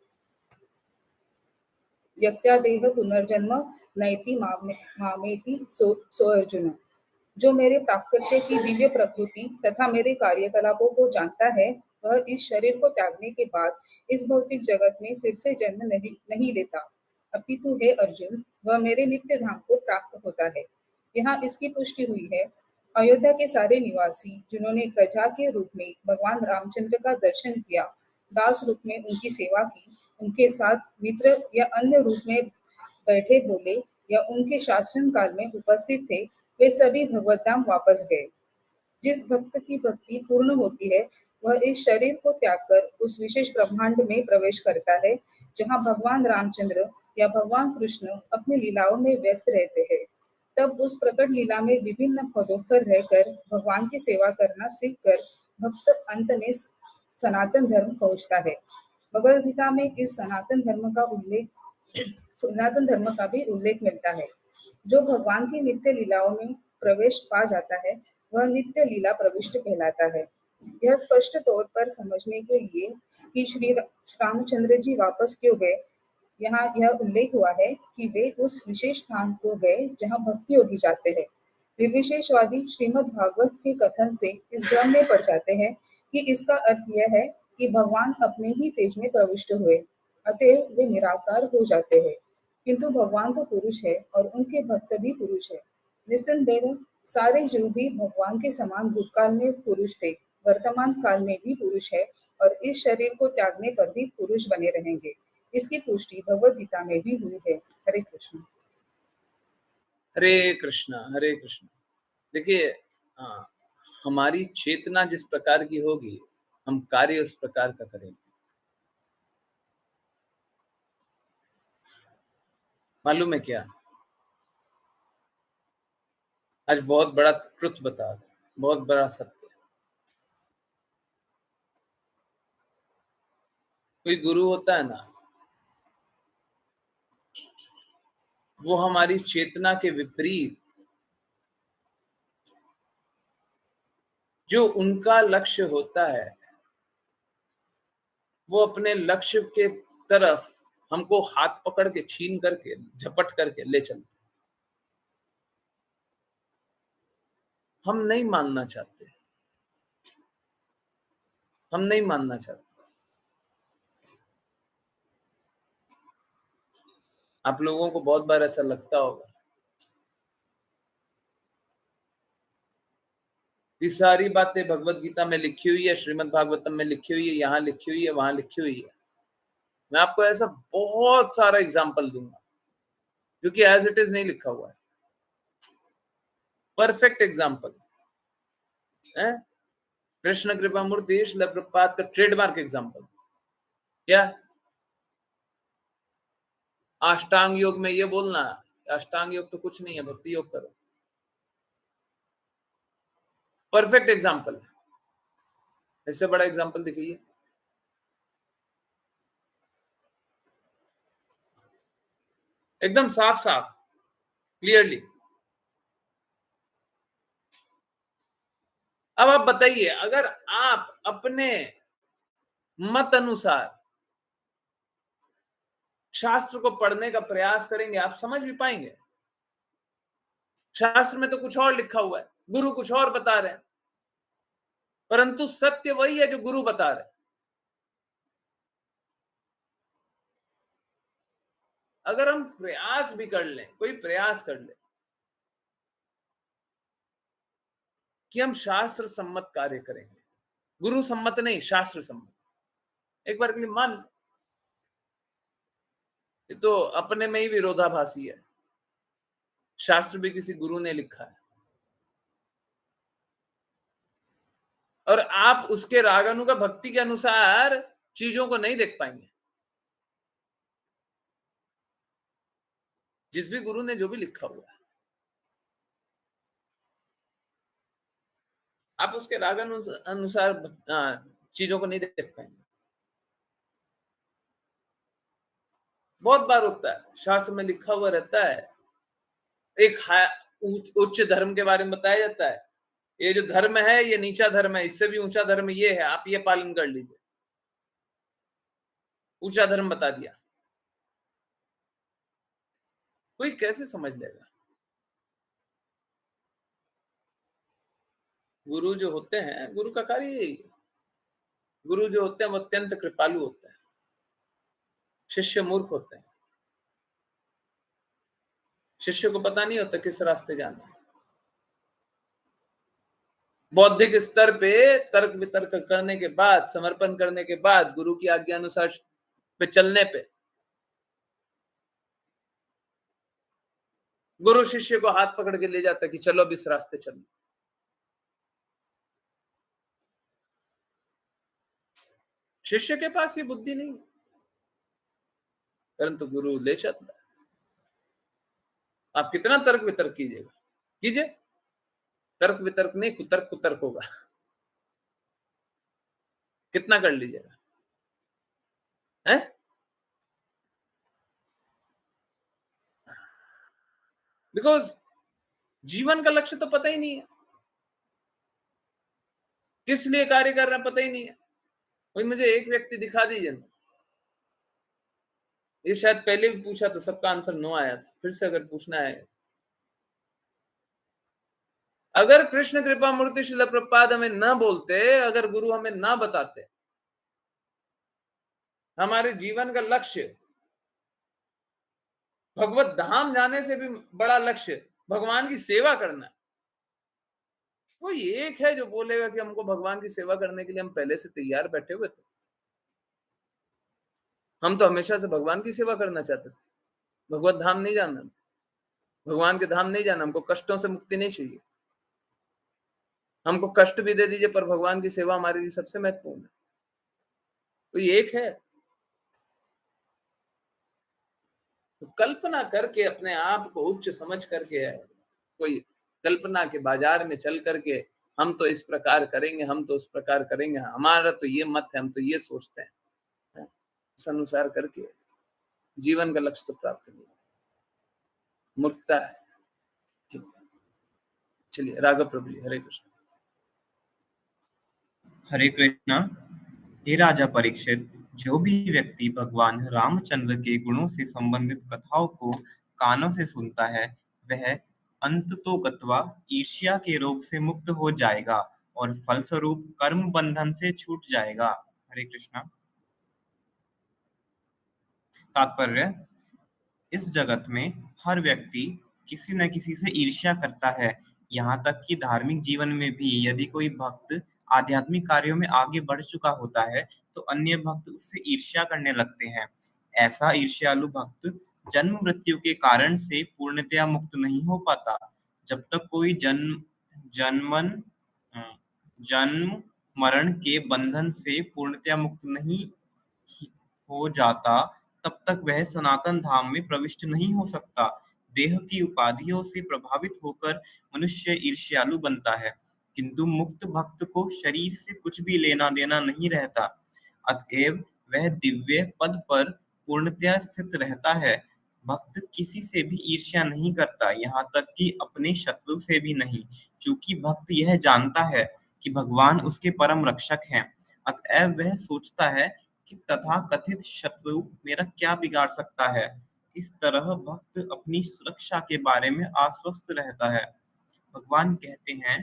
Speaker 4: यत्या देह पुनर्जन्म नैति मामेति सो, सो अर्जुन। जो मेरे प्राकृत्य की दिव्य प्रकृति तथा मेरे कार्यकलापों को जानता है, वह इस शरीर को त्यागने के बाद इस भौतिक जगत में फिर से जन्म नहीं नहीं लेता, अपितु हे अर्जुन, वह मेरे नित्य धाम को प्राप्त होता है। यहाँ इसकी पुष्टि हुई है। अयोध्या के सारे निवासी जिन्होंने प्रजा के रूप में भगवान रामचंद्र का दर्शन किया, दास रूप में उनकी सेवा की, उनके साथ मित्र या अन्य रूप में बैठे बोले या उनके शासन काल में उपस्थित थे, वे सभी भगवत धाम वापस गए। जिस भक्त की भक्ति पूर्ण होती है, वह इस शरीर को त्याग कर उस विशेष ब्रह्मांड में प्रवेश करता है जहाँ भगवान रामचंद्र या भगवान कृष्ण अपनी लीलाओं में व्यस्त रहते हैं। तब उस प्रकट लीला में विभिन्न पदों पर रहकर भगवान की सेवा करना सीखकर भक्त अंत में सनातन धर्म पहुंचता है। भगवद गीता में इस सनातन धर्म का उल्लेख सनातन धर्म का भी उल्लेख मिलता है। जो भगवान की नित्य लीलाओं में प्रवेश पा जाता है, वह नित्य लीला प्रविष्ट कहलाता है। यह स्पष्ट तौर पर समझने के लिए कि श्री रामचंद्र जी वापस क्यों गए, यहाँ यह उल्लेख हुआ है कि वे उस विशेष स्थान को गए जहाँ भक्ति योगी जाते हैं। निर्विशेषवादी श्रीमद् भागवत के कथन से इस भ्रम में पड़ जाते हैं कि इसका अर्थ यह है कि भगवान अपने ही तेज में प्रविष्ट हुए, अतएव वे निराकार हो जाते हैं। किंतु भगवान तो पुरुष है और उनके भक्त भी पुरुष है। निस्संदेह सारे जीव भी भगवान के समान भूतकाल में पुरुष थे, वर्तमान काल में भी पुरुष है और इस शरीर को त्यागने पर भी पुरुष बने रहेंगे। इसकी पुष्टि भगवद गीता में भी हुई है। हरे कृष्ण।
Speaker 1: हरे कृष्णा हरे कृष्णा। देखिए, हमारी चेतना जिस प्रकार की होगी, हम कार्य उस प्रकार का करेंगे। मालूम है क्या, आज बहुत बड़ा ट्रुथ बता दे, बहुत बड़ा सत्य। कोई गुरु होता है ना, वो हमारी चेतना के विपरीत जो उनका लक्ष्य होता है, वो अपने लक्ष्य के तरफ हमको हाथ पकड़ के, छीन करके, झपट करके ले चलते। हम नहीं मानना चाहते, हम नहीं मानना चाहते। आप लोगों को बहुत बार ऐसा लगता होगा, ये सारी बातें भगवत गीता में लिखी हुई है, श्रीमद् भागवतम में लिखी हुई है, यहाँ लिखी हुई है, वहां लिखी हुई है। मैं आपको ऐसा बहुत सारा एग्जाम्पल दूंगा जो कि एज इट इज नहीं लिखा हुआ है। परफेक्ट एग्जाम्पल है कृष्ण कृपा मूर्ति श्रील प्रभुपाद का ट्रेडमार्क एग्जाम्पल। क्या अष्टांग योग में ये बोलना, अष्टांग योग तो कुछ नहीं है, भक्ति योग करो। परफेक्ट एग्जाम्पल है। इससे बड़ा एग्जाम्पल दिखाइए। एकदम साफ साफ, क्लियरली। अब आप बताइए, अगर आप अपने मत अनुसार शास्त्र को पढ़ने का प्रयास करेंगे आप समझ भी पाएंगे। शास्त्र में तो कुछ और लिखा हुआ है, गुरु कुछ और बता रहे हैं, परंतु सत्य वही है जो गुरु बता रहे हैं। अगर हम प्रयास भी कर लें, कोई प्रयास कर ले कि हम शास्त्र सम्मत कार्य करेंगे, गुरु सम्मत नहीं शास्त्र सम्मत, एक बार के लिए मान, ये तो अपने में ही विरोधाभासी है। शास्त्र भी किसी गुरु ने लिखा है और आप उसके रागानुगा भक्ति के अनुसार चीजों को नहीं देख पाएंगे। जिस भी गुरु ने जो भी लिखा हुआ है, आप उसके रागानुसार चीजों को नहीं देख पाएंगे। बहुत बार होता है, शास्त्र में लिखा हुआ रहता है, एक उच्च धर्म के बारे में बताया जाता है, ये जो धर्म है ये नीचा धर्म है, इससे भी ऊंचा धर्म ये है, आप ये पालन कर लीजिए। ऊंचा धर्म बता दिया, कोई कैसे समझ लेगा? गुरु जो होते हैं, गुरु का कार्य यही है। गुरु जो होते हैं वो अत्यंत कृपालु होते हैं, शिष्य मूर्ख होते हैं। शिष्य को पता नहीं होता किस रास्ते जाना है। बौद्धिक स्तर पे तर्क वितर्क करने के बाद, समर्पण करने के बाद, गुरु की आज्ञा अनुसार पे चलने पे गुरु शिष्य को हाथ पकड़ के ले जाता है कि चलो अब इस रास्ते चलो। शिष्य के पास ये बुद्धि नहीं, परंतु गुरु ले चलता है। आप कितना तर्क वितर्क कीजिएगा, कीजिए, तर्क वितर्क नहीं, कुतर्क कुतर्क होगा। कितना कर लीजिएगा, हैं? बिकॉज जीवन का लक्ष्य तो पता ही नहीं है, किस लिए कार्य कर रहा है पता ही नहीं है। कोई मुझे एक व्यक्ति दिखा दीजिए ना, ये शायद पहले भी पूछा तो सबका आंसर नो आया था, फिर से अगर पूछना है, अगर कृष्ण कृपा मूर्ति श्रील प्रभुपाद हमें न बोलते, अगर गुरु हमें न बताते, हमारे जीवन का लक्ष्य भगवत धाम जाने से भी बड़ा लक्ष्य भगवान की सेवा करना है। कोई एक है जो बोलेगा कि हमको भगवान की सेवा करने के लिए हम पहले से तैयार बैठे हुए थे? हम तो हमेशा से भगवान की सेवा करना चाहते थे, भगवत धाम नहीं जाना, भगवान के धाम नहीं जाना, हमको कष्टों से मुक्ति नहीं चाहिए। हमको कष्ट भी दे दीजिए पर भगवान की सेवा हमारे लिए सबसे महत्वपूर्ण है। कोई एक है? तो कल्पना करके अपने आप को उच्च समझ करके, कोई कल्पना के बाजार में चल करके हम तो इस प्रकार करेंगे, हम तो उस प्रकार करेंगे, हमारा तो ये मत है, हम तो ये सोचते हैं, उस अनुसार करके जीवन का लक्ष्य तो प्राप्त नहीं, मूर्खता है। चलिए, राघव प्रभु जी, हरे कृष्ण।
Speaker 5: हरे कृष्णा। हे राजा परीक्षित, जो भी व्यक्ति भगवान रामचंद्र के गुणों से संबंधित कथाओं को कानों से सुनता है, वह अंततो गत्वा ईर्ष्या के रोग से मुक्त हो जाएगा और फलस्वरूप कर्म बंधन से छूट जाएगा। हरे कृष्णा। तात्पर्य, इस जगत में हर व्यक्ति किसी न किसी से ईर्ष्या करता है। यहाँ तक कि धार्मिक जीवन में भी यदि कोई भक्त आध्यात्मिक कार्यों में आगे बढ़ चुका होता है तो अन्य भक्त उससे ईर्ष्या करने लगते हैं। ऐसा ईर्ष्यालु भक्त जन्म मृत्यु के कारण से पूर्णतया मुक्त नहीं हो पाता। जब तक कोई जन्म जन्मन जन्म मरण के बंधन से पूर्णतया मुक्त नहीं हो जाता, तब तक वह सनातन धाम में प्रविष्ट नहीं हो सकता। देह की उपाधियों से प्रभावित होकर मनुष्य ईर्ष्यालु बनता है, किंतु मुक्त भक्त को शरीर से कुछ भी लेना देना नहीं रहता, अतएव वह दिव्य पद पर पूर्णतया स्थित रहता है। भक्त किसी से भी ईर्ष्या नहीं करता, यहाँ तक कि अपने शत्रु से भी नहीं, क्योंकि भक्त यह जानता है कि भगवान उसके परम रक्षक हैं। अतएव वह सोचता है कि तथा कथित शत्रु मेरा क्या बिगाड़ सकता है। इस तरह भक्त अपनी सुरक्षा के बारे में आश्वस्त रहता है। भगवान कहते हैं,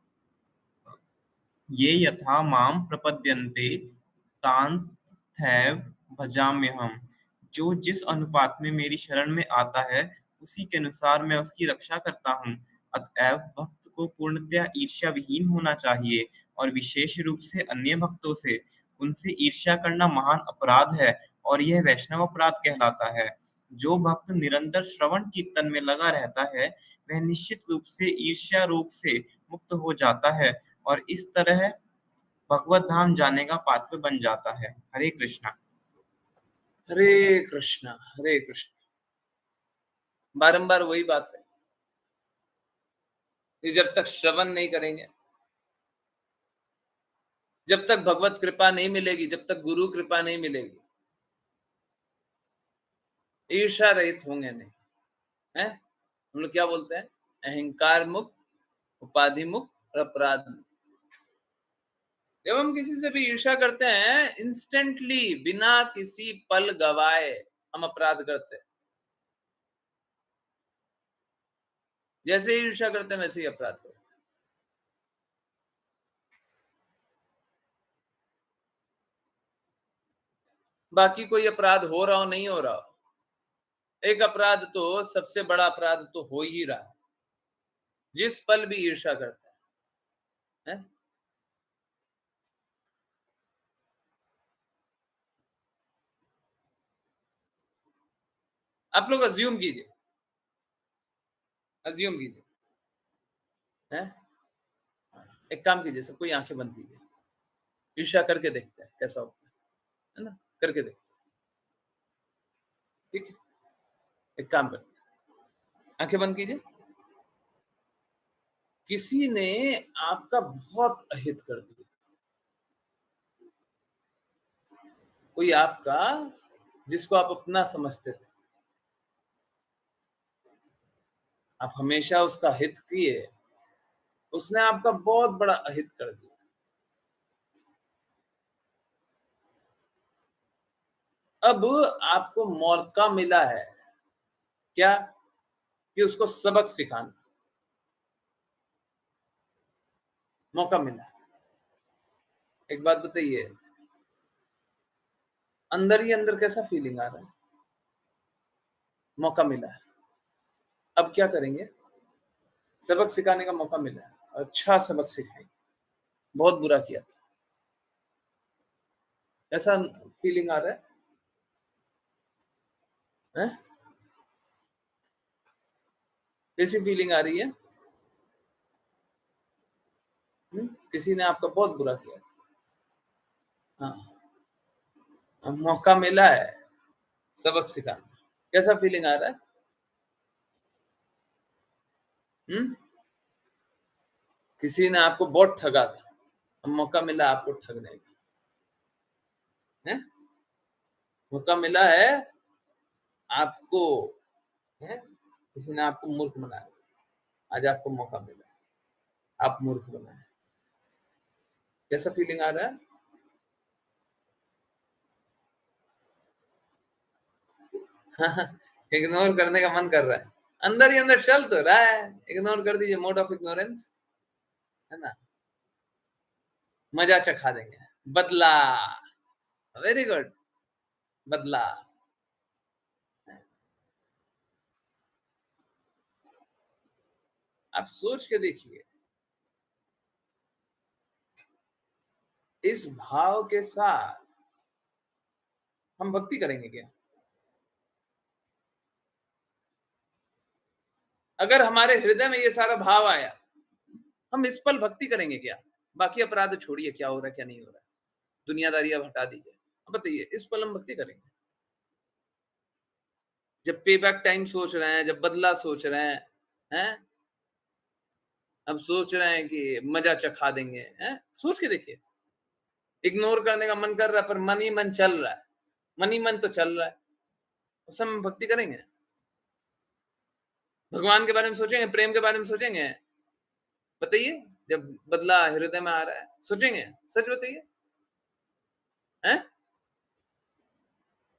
Speaker 5: ये यथा माम प्रपद्यन्ते तांस्तथैव भजाम्यहम्। जो जिस अनुपात में मेरी शरण में आता है उसी के अनुसार मैं उसकी रक्षा करता हूँ। अतएव भक्त को पूर्णतया ईर्ष्या विहीन होना चाहिए और विशेष रूप से अन्य भक्तों से। उनसे ईर्ष्या करना महान अपराध है और यह वैष्णव अपराध कहलाता है। जो भक्त निरंतर श्रवण कीर्तन में लगा रहता है वह निश्चित रूप से ईर्ष्या रोग से मुक्त हो जाता है और इस तरह भगवत धाम जाने का पात्र बन जाता है। हरे कृष्णा।
Speaker 1: हरे कृष्णा हरे कृष्णा। बारंबार वही बात है कि जब तक श्रवण नहीं करेंगे, जब तक भगवत कृपा नहीं मिलेगी, जब तक गुरु कृपा नहीं मिलेगी, ईर्ष्या रहित होंगे नहीं है। हम लोग क्या बोलते हैं? अहंकार मुक्त, उपाधि मुक्त और अपराध मुक्त। जब हम किसी से भी ईर्ष्या करते हैं, इंस्टेंटली बिना किसी पल गवाए हम अपराध करते हैं। जैसे ही ईर्ष्या करते हैं वैसे ही अपराध करते हैं। बाकी कोई अपराध हो रहा हो नहीं हो रहा हो, एक अपराध तो सबसे बड़ा अपराध तो हो ही रहा है, जिस पल भी ईर्ष्या करता है, है? आप लोग अज्यूम कीजिए, अज्यूम कीजिए, हैं? एक काम कीजिए, सब कोई आंखें बंद कीजिए, ईर्ष्या करके देखते हैं कैसा होता है, है ना? करके देखते हैं, ठीक है? एक काम करते हैं, आंखें बंद कीजिए। किसी ने आपका बहुत अहित कर दिया, कोई आपका जिसको आप अपना समझते थे, आप हमेशा उसका हित किए, उसने आपका बहुत बड़ा अहित कर दिया। अब आपको मौका मिला है क्या कि उसको सबक सिखाना, मौका मिला है। एक बात बताइए, अंदर ही अंदर कैसा फीलिंग आ रहा है? मौका मिला है, अब क्या करेंगे? सबक सिखाने का मौका मिला है, अच्छा सबक सिखाएंगे, बहुत बुरा किया था, ऐसा फीलिंग आ रहा है, है? कैसी फीलिंग आ रही है? हुँ? किसी ने आपका बहुत बुरा किया, हाँ, अब मौका मिला है सबक सिखाने, कैसा फीलिंग आ रहा है? हुँ? किसी ने आपको बहुत ठगा था, अब मौका मिला आपको ठगने का, है? मौका मिला है आपको, है? किसी ने आपको मूर्ख बनाया, आज आपको मौका मिला, आप मूर्ख बनाए, कैसा फीलिंग आ रहा है? इग्नोर करने का मन कर रहा है, अंदर ही अंदर चल तो रहा है, इग्नोर कर दीजिए, मोड ऑफ इग्नोरेंस, है ना? मजा चखा देंगे, बदला, वेरी गुड, बदला। आप सोच के देखिए, इस भाव के साथ हम भक्ति करेंगे क्या? अगर हमारे हृदय में ये सारा भाव आया, हम इस पल भक्ति करेंगे क्या? बाकी अपराध छोड़िए, क्या हो रहा है क्या नहीं हो रहा है, दुनियादारी अब हटा दीजिए, अब बताइए इस पल हम भक्ति करेंगे? जब पे बैक टाइम सोच रहे हैं, जब बदला सोच रहे हैं, हैं? अब सोच रहे हैं कि मजा चखा देंगे, हैं? सोच के देखिए, इग्नोर करने का मन कर रहा है पर मन ही मन चल रहा है, मन ही मन तो चल रहा है, उस समय भक्ति करेंगे? भगवान के बारे में सोचेंगे, प्रेम के बारे में सोचेंगे? बताइए, जब बदला हृदय में आ रहा है, सोचेंगे? सच बताइए, हैं?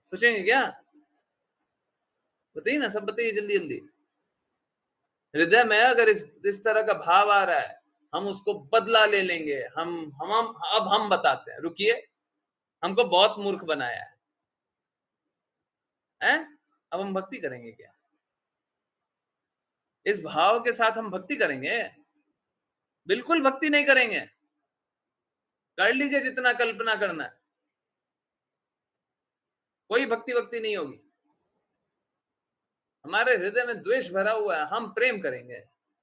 Speaker 1: सोचेंगे क्या? बताइए ना, सब बताइए जल्दी जल्दी। हृदय में अगर इस इस तरह का भाव आ रहा है, हम उसको बदला ले लेंगे। हम हम हम अब हम बताते हैं, रुकिए, हमको बहुत मूर्ख बनाया है, हैं? अब हम भक्ति करेंगे क्या? इस भाव के साथ हम भक्ति करेंगे? बिल्कुल भक्ति नहीं करेंगे। कर लीजिए जितना कल्पना करना है, कोई भक्ति भक्ति नहीं होगी। हमारे हृदय में द्वेष भरा हुआ है, हम प्रेम करेंगे।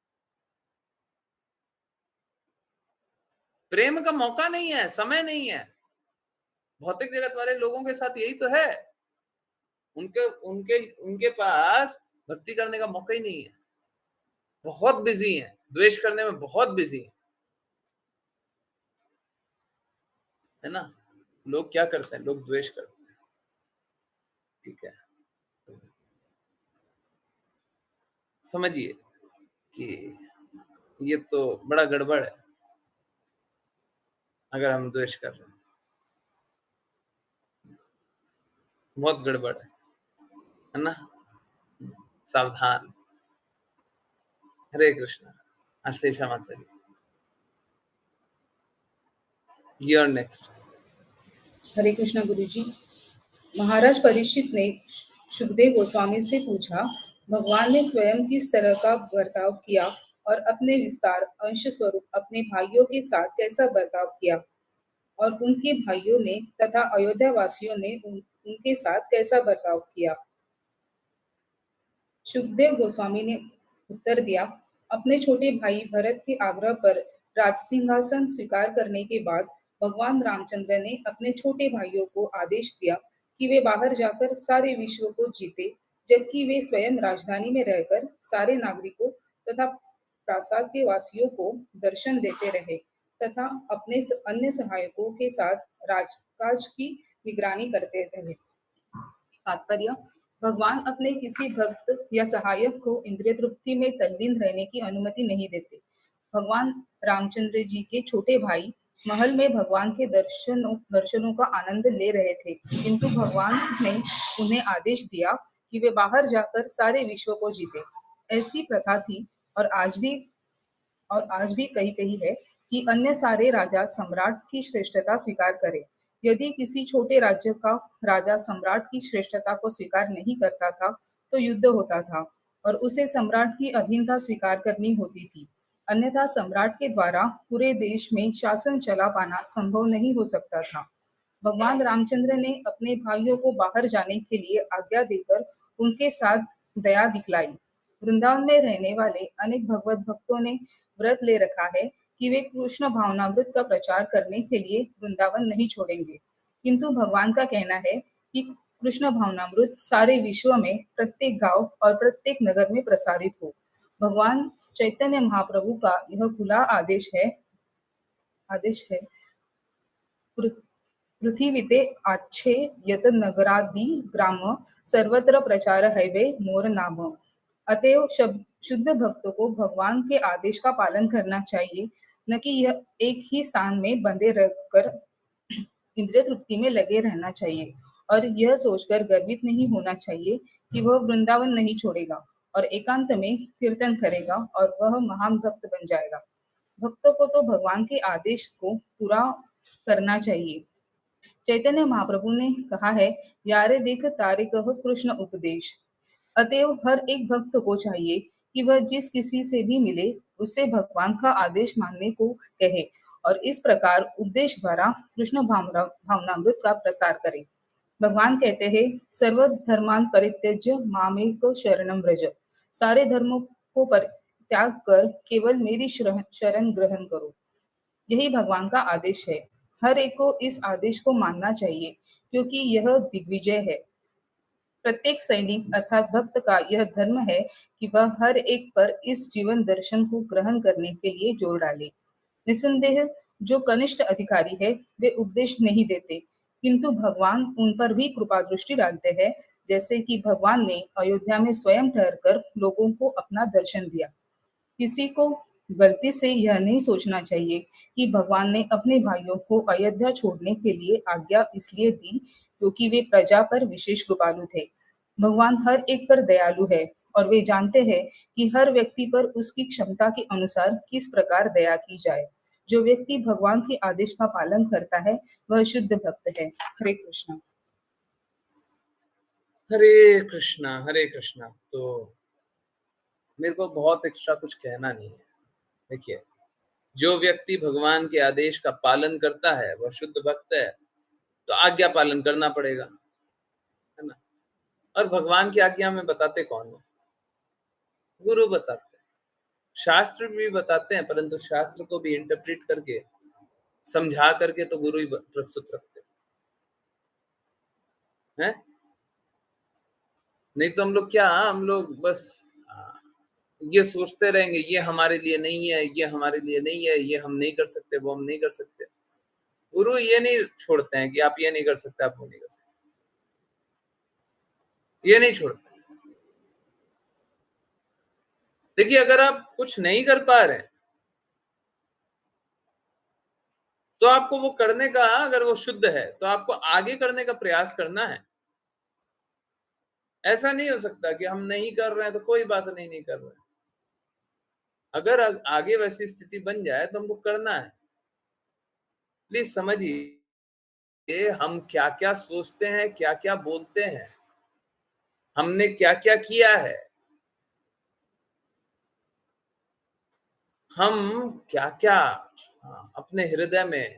Speaker 1: प्रेम का मौका नहीं है, समय नहीं है। भौतिक जगत वाले लोगों के साथ यही तो है, उनके उनके उनके पास भक्ति करने का मौका ही नहीं है, बहुत बिजी हैं, द्वेष करने में बहुत बिजी हैं, है ना? लोग क्या करते हैं? लोग द्वेष करते हैं, ठीक है? समझिए कि ये तो बड़ा गड़बड़ है अगर हम द्वेष कर रहे हैं, बहुत गड़बड़ है, है ना? सावधान। हरे कृष्णा। अश्लेषा माता जी, योर नेक्स्ट।
Speaker 4: हरे कृष्णा गुरु जी। महाराज परीक्षित ने सुखदेव गोस्वामी से पूछा, भगवान ने स्वयं किस तरह का बर्ताव किया और अपने विस्तार अंश स्वरूप अपने भाइयों के साथ कैसा बर्ताव किया, और उनके भाइयों ने तथा अयोध्या वासियों ने उन, उनके साथ कैसा बर्ताव किया? सुखदेव गोस्वामी ने उत्तर दिया, अपने छोटे भाई भरत के आग्रह पर राजसिंहासन स्वीकार करने के बाद भगवान रामचंद्र ने अपने छोटे भाइयों को आदेश दिया कि वे बाहर जाकर सारे विश्व को जीते, जबकि वे स्वयं राजधानी में रहकर सारे नागरिकों तथा प्रासाद के वासियों को दर्शन देते रहे तथा अपने अन्य सहायकों के साथ राजकाज की निगरानी करते रहे। तात्पर्य, भगवान अपने किसी भक्त या सहायक को इंद्रिय तृप्ति में तल्लीन रहने की अनुमति नहीं देते। भगवान रामचंद्र जी के छोटे भाई महल में भगवान के दर्शनों दर्शनों का आनंद ले रहे थे, किंतु भगवान ने उन्हें आदेश दिया कि वे बाहर जाकर सारे विश्व को जीते। ऐसी प्रथा थी और आज भी और आज भी कही कही है कि अन्य सारे राजा सम्राट की श्रेष्ठता स्वीकार करें। यदि किसी छोटे राज्य का राजा सम्राट की श्रेष्ठता को स्वीकार नहीं करता था तो युद्ध होता था और उसे सम्राट की अधीनता स्वीकार करनी होती थी, अन्यथा सम्राट के द्वारा पूरे देश में शासन चला पाना संभव नहीं हो सकता था। भगवान रामचंद्र ने अपने भाइयों को बाहर जाने के लिए आज्ञा देकर उनके साथ दया दिखलाई। वृंदावन में रहने वाले अनेक भगवत भक्तों ने व्रत ले रखा है कि वे कृष्ण भावनामृत का प्रचार करने के लिए वृंदावन नहीं छोड़ेंगे, किंतु भगवान का कहना है कि कृष्ण भावनामृत सारे विश्व में प्रत्येक गांव और प्रत्येक नगर में प्रसारित हो। भगवान चैतन्य महाप्रभु का यह खुला आदेश है आदेश है पृथ्वीते आच्छे यत नगरादि ग्राम सर्वत्र प्रचार है वे मोर नाम। अतएव शुद्ध भक्तों को भगवान के आदेश का पालन करना चाहिए, न कि यह एक ही स्थान में बंधे रहकर इंद्रिय तृप्ति में लगे रहना चाहिए और यह सोचकर गर्वित नहीं होना चाहिए कि वह वृंदावन नहीं छोड़ेगा और एकांत में कीर्तन करेगा और वह महान भक्त बन जाएगा। भक्तों को तो भगवान के आदेश को पूरा करना चाहिए। चैतन्य महाप्रभु ने कहा है, यारे देख तारे कह कृष्ण उपदेश। अतएव हर एक भक्त को चाहिए कि वह जिस किसी से भी मिले उसे भगवान का आदेश मानने को कहे और इस प्रकार उपदेश द्वारा कृष्ण भावनामृत का प्रसार करे। भगवान कहते हैं, सर्व धर्मान परित्यज्य मामेक शरणम व्रज। सारे धर्मों को त्याग कर केवल मेरी शरण ग्रहण करो। यही भगवान का आदेश है। हर एक को इस आदेश को मानना चाहिए क्योंकि यह दिग्विजय है। प्रत्येक सैनिक अर्थात भक्त का यह धर्म है कि वह हर एक पर इस जीवन दर्शन को ग्रहण करने के लिए जोर डाले। निसंदेह जो कनिष्ठ अधिकारी है वे उपदेश नहीं देते, किंतु भगवान उन पर भी कृपा दृष्टि डालते हैं, जैसे कि भगवान ने अयोध्या में स्वयं ठहरकर लोगों को अपना दर्शन दिया। किसी को गलती से यह नहीं सोचना चाहिए कि भगवान ने अपने भाइयों को अयोध्या छोड़ने के लिए आज्ञा इसलिए दी क्योंकि वे प्रजा पर विशेष कृपालु थे। भगवान हर एक पर दयालु है और वे जानते हैं कि हर व्यक्ति पर उसकी क्षमता के अनुसार किस प्रकार दया की जाए। जो व्यक्ति भगवान के आदेश का पालन करता है वह शुद्ध भक्त है। हरे कृष्णा।
Speaker 1: हरे कृष्णा हरे कृष्णा। तो मेरे को बहुत एक्स्ट्रा कुछ कहना नहीं है। देखिए, जो व्यक्ति भगवान के आदेश का पालन करता है वह शुद्ध भक्त है, तो आज्ञा पालन करना पड़ेगा, है ना। और भगवान की आज्ञा में बताते कौन है? गुरु बताते हैं। शास्त्र भी बताते हैं, परंतु शास्त्र को भी इंटरप्रेट करके समझा करके तो गुरु ही प्रस्तुत रखते हैं। नहीं तो हम लोग क्या, हम लोग बस ये सोचते रहेंगे ये हमारे लिए नहीं है, ये हमारे लिए नहीं है, ये हम नहीं कर सकते, वो हम नहीं कर सकते। गुरु ये नहीं छोड़ते हैं कि आप ये नहीं कर सकते, आप वो नहीं कर सकते, ये नहीं छोड़ते। देखिए, अगर आप कुछ नहीं कर पा रहे तो आपको वो करने का, अगर वो शुद्ध है तो आपको आगे करने का प्रयास करना है। ऐसा नहीं हो सकता कि हम नहीं कर रहे हैं तो कोई बात नहीं, नहीं कर रहे हैं। अगर आगे वैसी स्थिति बन जाए तो हमको करना है। प्लीज समझिए, हम क्या क्या सोचते हैं, क्या क्या बोलते हैं, हमने क्या क्या किया है, हम क्या क्या अपने हृदय में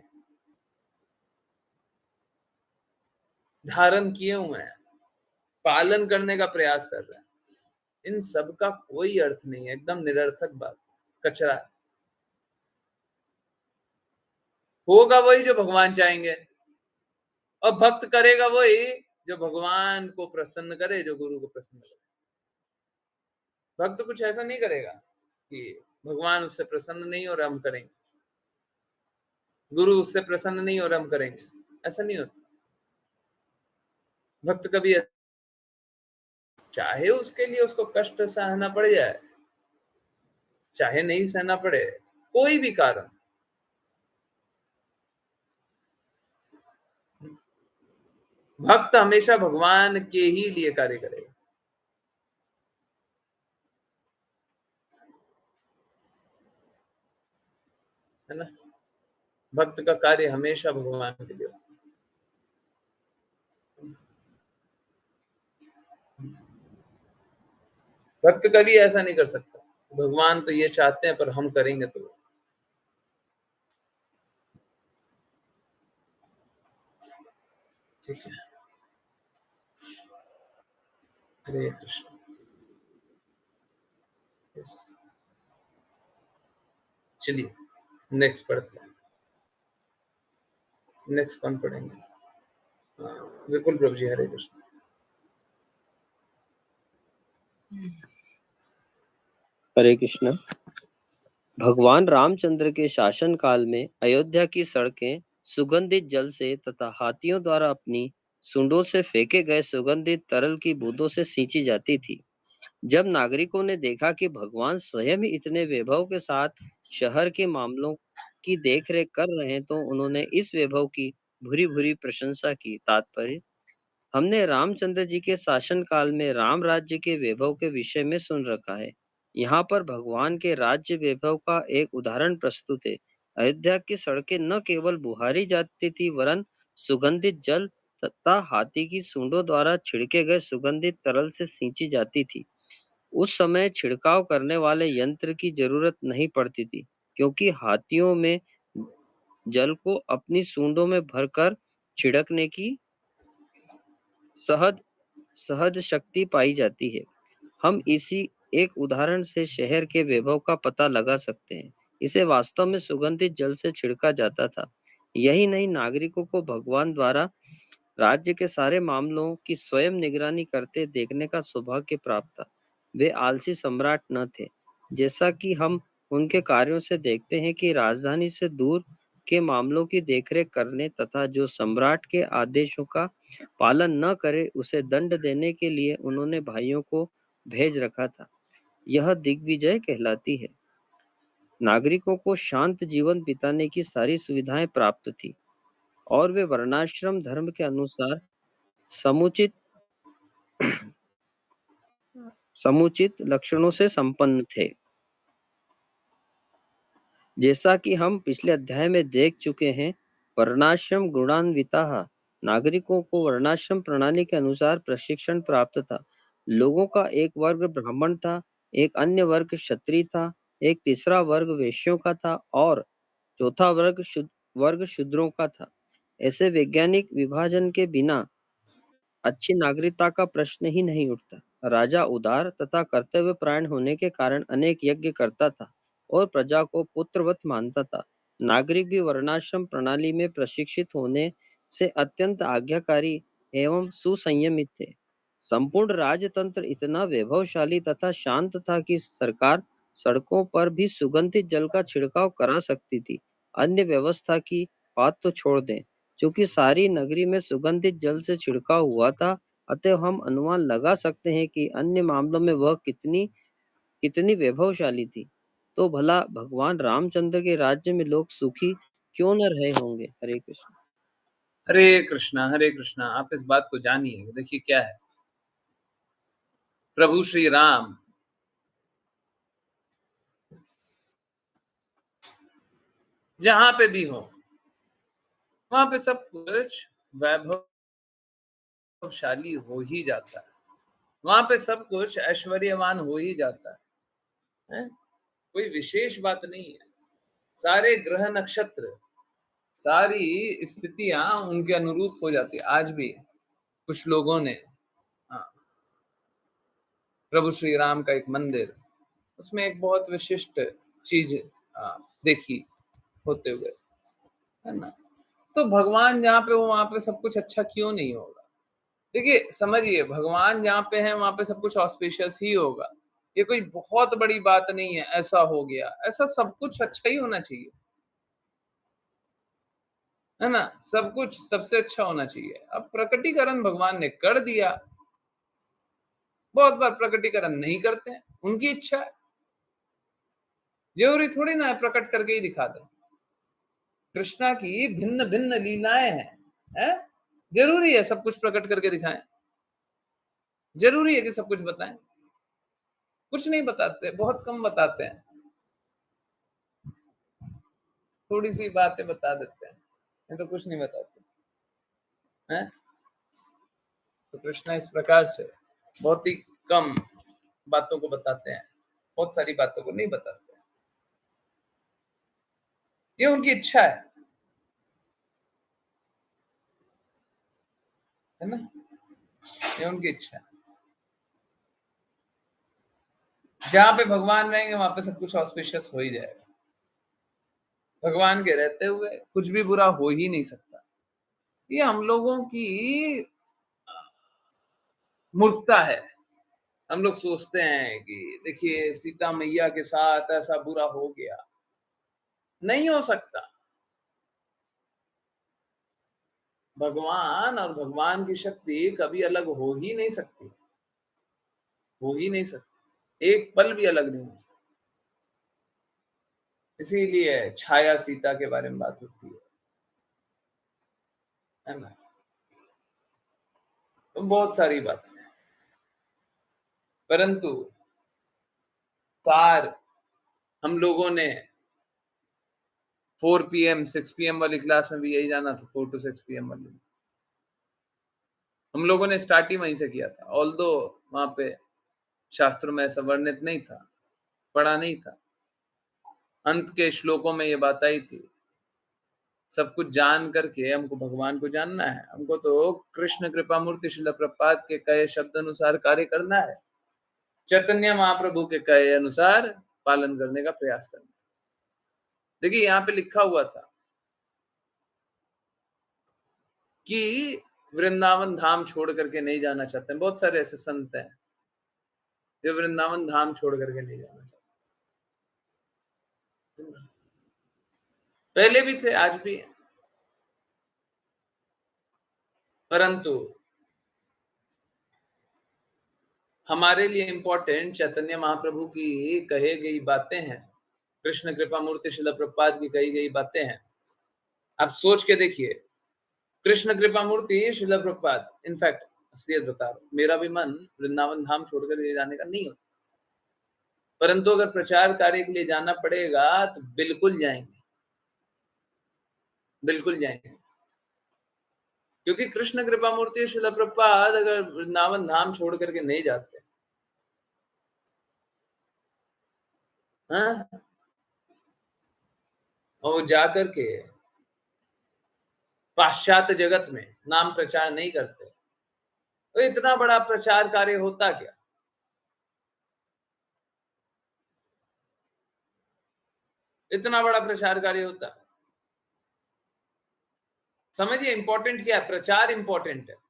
Speaker 1: धारण किए हुए हैं, पालन करने का प्रयास कर रहे हैं, इन सब का कोई अर्थ नहीं है। एकदम निरर्थक बात, कचरा है। होगा वही जो भगवान चाहेंगे, और भक्त करेगा वही जो भगवान को प्रसन्न करे, जो गुरु को प्रसन्न करे। भक्त कुछ ऐसा नहीं करेगा कि भगवान उससे प्रसन्न नहीं हो रहा हम करेंगे, गुरु उससे प्रसन्न नहीं हो रहा हम करेंगे, ऐसा नहीं होता। भक्त कभी, चाहे उसके लिए उसको कष्ट सहना पड़ जाए, चाहे नहीं सहना पड़े, कोई भी कारण, भक्त हमेशा भगवान के ही लिए कार्य करेगा, है ना। भक्त का कार्य हमेशा भगवान के लिए। भक्त कभी ऐसा नहीं कर सकता, भगवान तो ये चाहते हैं पर हम करेंगे तो। ठीक है, हरे कृष्ण। चलिए नेक्स्ट पढ़ते हैं। नेक्स्ट कौन पढ़ेंगे? विपुल प्रभु जी, हरे कृष्ण।
Speaker 6: हरे कृष्ण। भगवान रामचंद्र के शासन काल में अयोध्या की सड़कें सुगंधित जल से तथा हाथियों द्वारा अपनी सूंडों से फेंके गए सुगंधित तरल की बूंदों से सींची जाती थी। जब नागरिकों ने देखा कि भगवान स्वयं ही इतने वैभव के साथ शहर के मामलों की देखरेख कर रहे हैं, तो उन्होंने इस वैभव की भूरी भूरी प्रशंसा की। तात्पर्य, हमने रामचंद्र जी के शासन काल में राम राज्य के वैभव के विषय में सुन रखा है। यहाँ पर भगवान के राज्य वैभव का एक उदाहरण प्रस्तुत है। अयोध्या की सड़कें न केवल बुहारी जाती थी, वरन सुगंधित जल तथा हाथी की सूंडों द्वारा छिड़के गए सुगंधित तरल से सींची जाती थी। उस समय छिड़काव करने वाले यंत्र की जरूरत नहीं पड़ती थी, क्योंकि हाथियों में जल को अपनी सूंडों में भरकर छिड़कने की सहज सहज शक्ति पाई जाती है। हम इसी एक उदाहरण से शहर के वैभव का पता लगा सकते हैं। इसे वास्तव में सुगंधित जल से छिड़का जाता था। यही नहीं, नागरिकों को भगवान द्वारा राज्य के सारे मामलों की स्वयं निगरानी करते देखने का सौभाग्य प्राप्त था। वे आलसी सम्राट न थे, जैसा कि हम उनके कार्यों से देखते हैं कि राजधानी से दूर के मामलों की देखरेख करने तथा जो सम्राट के आदेशों का पालन न करे उसे दंड देने के लिए उन्होंने भाइयों को भेज रखा था। यह दिग्विजय कहलाती है। नागरिकों को शांत जीवन बिताने की सारी सुविधाएं प्राप्त थी और वे वर्णाश्रम धर्म के अनुसार समुचित समुचित लक्षणों से संपन्न थे। जैसा कि हम पिछले अध्याय में देख चुके हैं, वर्णाश्रम गुणान्विताः नागरिकों को वर्णाश्रम प्रणाली के अनुसार प्रशिक्षण प्राप्त था। लोगों का एक वर्ग ब्राह्मण था, एक अन्य वर्ग क्षत्रिय था, एक तीसरा वर्ग वैश्यों का था और चौथा वर्ग शुद्ध वर्ग शूद्रों का था। ऐसे वैज्ञानिक विभाजन के बिना अच्छी नागरिकता का प्रश्न ही नहीं उठता। राजा उदार तथा कर्तव्यपरायण होने के कारण अनेक यज्ञ करता था और प्रजा को पुत्रवत मानता था। नागरिक भी वर्णाश्रम प्रणाली में प्रशिक्षित होने से अत्यंत आज्ञाकारी एवं सुसंयमित थे। संपूर्ण राजतंत्र इतना वैभवशाली तथा शांत था कि सरकार सड़कों पर भी सुगंधित जल का छिड़काव करा सकती थी। अन्य व्यवस्था की बात तो छोड़ दें, क्योंकि सारी नगरी में सुगंधित जल से छिड़काव हुआ था, अतः हम अनुमान लगा सकते हैं कि अन्य मामलों में वह कितनी कितनी वैभवशाली थी। तो भला भगवान रामचंद्र के राज्य में लोग सुखी क्यों न रहे होंगे। हरे कृष्ण।
Speaker 1: हरे कृष्णा हरे कृष्णा। आप इस बात को जानिए। देखिए क्या है, प्रभु श्री राम जहां पे भी हो वहां पे सब कुछ वैभवशाली हो ही जाता है, वहां पे सब कुछ ऐश्वर्यवान हो ही जाता है, है? कोई विशेष बात नहीं है। सारे ग्रह नक्षत्र, सारी स्थितियां उनके अनुरूप हो जाती है। आज भी कुछ लोगों ने हाँ, प्रभु श्री राम का एक मंदिर, उसमें एक बहुत विशिष्ट चीज देखी होते हुए, है ना। तो भगवान जहाँ पे हो वहां पे सब कुछ अच्छा क्यों नहीं होगा। देखिए समझिए, भगवान जहाँ पे है वहां पे सब कुछ ऑस्पिशियस ही होगा। ये कोई बहुत बड़ी बात नहीं है ऐसा हो गया, ऐसा सब कुछ अच्छा ही होना चाहिए, है ना। सब कुछ सबसे अच्छा होना चाहिए। अब प्रकटीकरण भगवान ने कर दिया, बहुत बार प्रकटीकरण नहीं करते हैं, उनकी इच्छा है। जरूरी थोड़ी ना है प्रकट करके ही दिखा दें। कृष्णा की भिन्न भिन्न लीलाएं हैं, है? जरूरी है सब कुछ प्रकट करके दिखाएं? जरूरी है कि सब कुछ बताएं? कुछ नहीं बताते, बहुत कम बताते हैं, थोड़ी सी बातें बता देते हैं, नहीं तो कुछ नहीं बताते हैं। तो कृष्णा इस प्रकार से बहुत ही कम बातों को बताते हैं, बहुत सारी बातों को नहीं बताते हैं। ये उनकी इच्छा है, है ना, ये उनकी इच्छा है। जहां पे भगवान रहेंगे वहां पे सब कुछ ऑस्पिशियस हो ही जाएगा। भगवान के रहते हुए कुछ भी बुरा हो ही नहीं सकता। ये हम लोगों की मूर्खता है। हम लोग सोचते हैं कि देखिए सीता मैया के साथ ऐसा बुरा हो गया, नहीं हो सकता। भगवान और भगवान की शक्ति कभी अलग हो ही नहीं सकती, हो ही नहीं सकती, एक पल भी अलग नहीं हो सकती। इसीलिए छाया सीता के बारे में बात होती है, है ना। तो बहुत सारी बातें हैं, परंतु सार हम लोगों ने four P M six P M वाली क्लास में भी यही जाना था। Four to six P M वाली हम लोगों ने स्टार्ट ही वहीं से किया था। ऑल्दो वहां पे शास्त्रों में ऐसा वर्णित नहीं था, पढ़ा नहीं था। अंत के श्लोकों में ये बात आई थी, सब कुछ जान करके हमको भगवान को जानना है। हमको तो कृष्ण कृपा मूर्ति शिला प्रपात के कहे शब्द अनुसार कार्य करना है, चैतन्य महाप्रभु के कहे अनुसार पालन करने का प्रयास करना। देखिए यहाँ पे लिखा हुआ था कि वृंदावन धाम छोड़ करके नहीं जाना चाहते हैं। बहुत सारे ऐसे संत हैं जो वृंदावन धाम छोड़ करके नहीं जाना चाहते, पहले भी थे आज भी हैं। परंतु हमारे लिए इंपॉर्टेंट चैतन्य महाप्रभु की कहे गई बातें हैं, कृष्ण कृपा मूर्ति शिला प्रपात की कही गई बातें हैं। आप सोच के देखिए, कृष्ण कृपा मूर्ति श्रील प्रभुपाद। इनफैक्ट असलियत बता रहा हूं, मेरा भी मन वृंदावन धाम छोड़कर ले जाने का नहीं होता, परंतु अगर प्रचार कार्य के लिए जाना पड़ेगा तो बिल्कुल जाएंगे, बिल्कुल जाएंगे। क्योंकि कृष्ण कृपा मूर्ति श्रील प्रभुपाद अगर वृंदावन धाम छोड़ करके नहीं जाते, हाँ, और जाकर के पाश्चात्य जगत में नाम प्रचार नहीं करते, तो इतना बड़ा प्रचार कार्य होता क्या? इतना बड़ा प्रचार कार्य होता, समझिए इंपॉर्टेंट क्या है? प्रचार इंपॉर्टेंट है।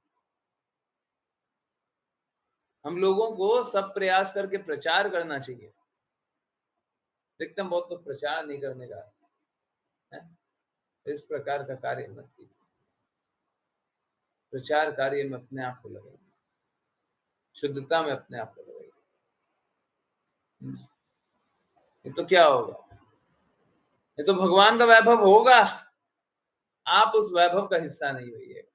Speaker 1: हम लोगों को सब प्रयास करके प्रचार करना चाहिए। देखते हैं बहुत तो प्रचार नहीं करने का है, इस प्रकार का कार्य मत कीजिए। प्रचार कार्य में अपने आप को लगाइए, शुद्धता में अपने आप को लगाइए। ये तो क्या होगा? ये तो भगवान का वैभव होगा, आप उस वैभव का हिस्सा नहीं होइएगा।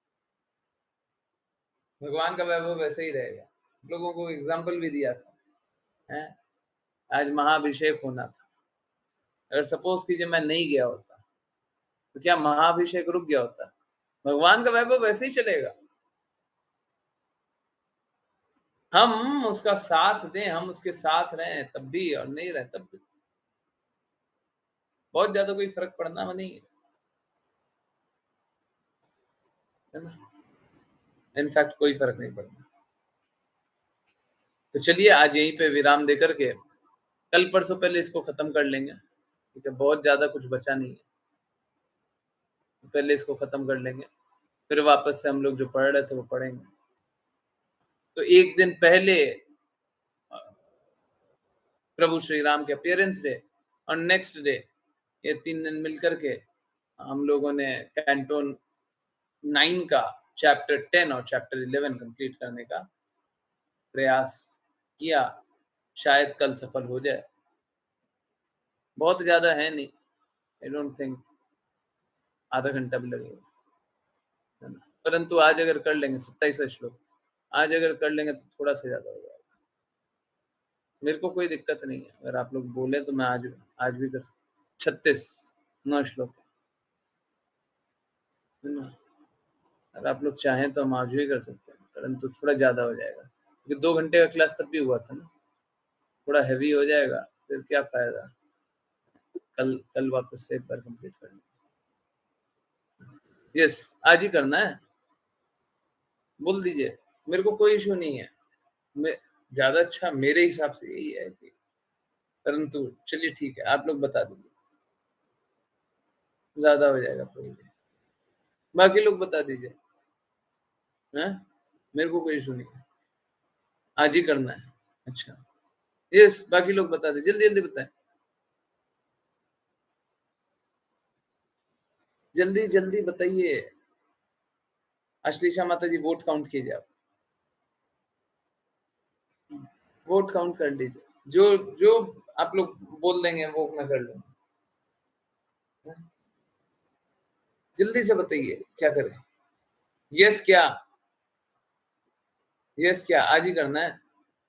Speaker 1: भगवान का वैभव वैसे ही रहेगा। लोगों को एग्जाम्पल भी दिया था, है? आज महाअभिषेक होना था, अगर सपोज कीजिए मैं नहीं गया होता तो क्या महाअभिषेक रुक गया होता? भगवान का वैभव वैसे ही चलेगा। हम उसका साथ दें, हम उसके साथ रहें तब भी, और नहीं रहे तब भी बहुत ज्यादा कोई फर्क पड़ना नहीं है ना। इनफैक्ट कोई फर्क नहीं पड़ना। तो चलिए आज यहीं पे विराम देकर के कल परसों पहले इसको खत्म कर लेंगे, ठीक है? बहुत ज्यादा कुछ बचा नहीं है, पहले इसको खत्म कर लेंगे, फिर वापस से हम लोग जो पढ़ रहे थे वो पढ़ेंगे। तो एक दिन पहले प्रभु श्री राम के अपीयरेंस डे और नेक्स्ट डे, ये तीन दिन मिलकर के हम लोगों ने कैंटोन नाइन का चैप्टर टेन और चैप्टर इलेवन कंप्लीट करने का प्रयास किया। शायद कल सफल हो जाए, बहुत ज्यादा है नहीं, आई डोंट थिंक आधा घंटा भी लगेगा, परंतु आज अगर कर लेंगे सत्ताईस श्लोक, आज अगर कर लेंगे तो थोड़ा सा ज्यादा हो जाएगा। मेरे को कोई दिक्कत नहीं है, अगर आप लोग बोले तो मैं आज आज भी कर सकता। छत्तीस नौ श्लोक है ना, अगर आप लोग चाहें तो हम आज भी कर सकते हैं, परंतु थोड़ा ज्यादा हो जाएगा क्योंकि दो घंटे का क्लास तब भी हुआ था ना, थोड़ा हैवी हो जाएगा, फिर क्या फायदा। कल कल वापस से एक बार कंप्लीट कर लेंगे। यस, आज ही करना है, बोल दीजिए, मेरे को कोई इशू नहीं है। मैं ज्यादा अच्छा मेरे हिसाब से यही है कि, परंतु चलिए ठीक है, आप लोग बता दीजिए, ज्यादा हो जाएगा तो बाकी लोग बता दीजिए, हैं? मेरे को कोई इशू नहीं है, आज ही करना है। अच्छा यस, बाकी लोग बता दीजिए, जल्दी जल्दी बताएं, जल्दी जल्दी बताइए। अश्लीषा माता जी वोट काउंट कीजिए, आप वोट काउंट कर लीजिए, जो जो आप लोग बोल देंगे वो मैं कर लूंगा। जल्दी से बताइए क्या करें। यस क्या, यस क्या, आज ही करना है।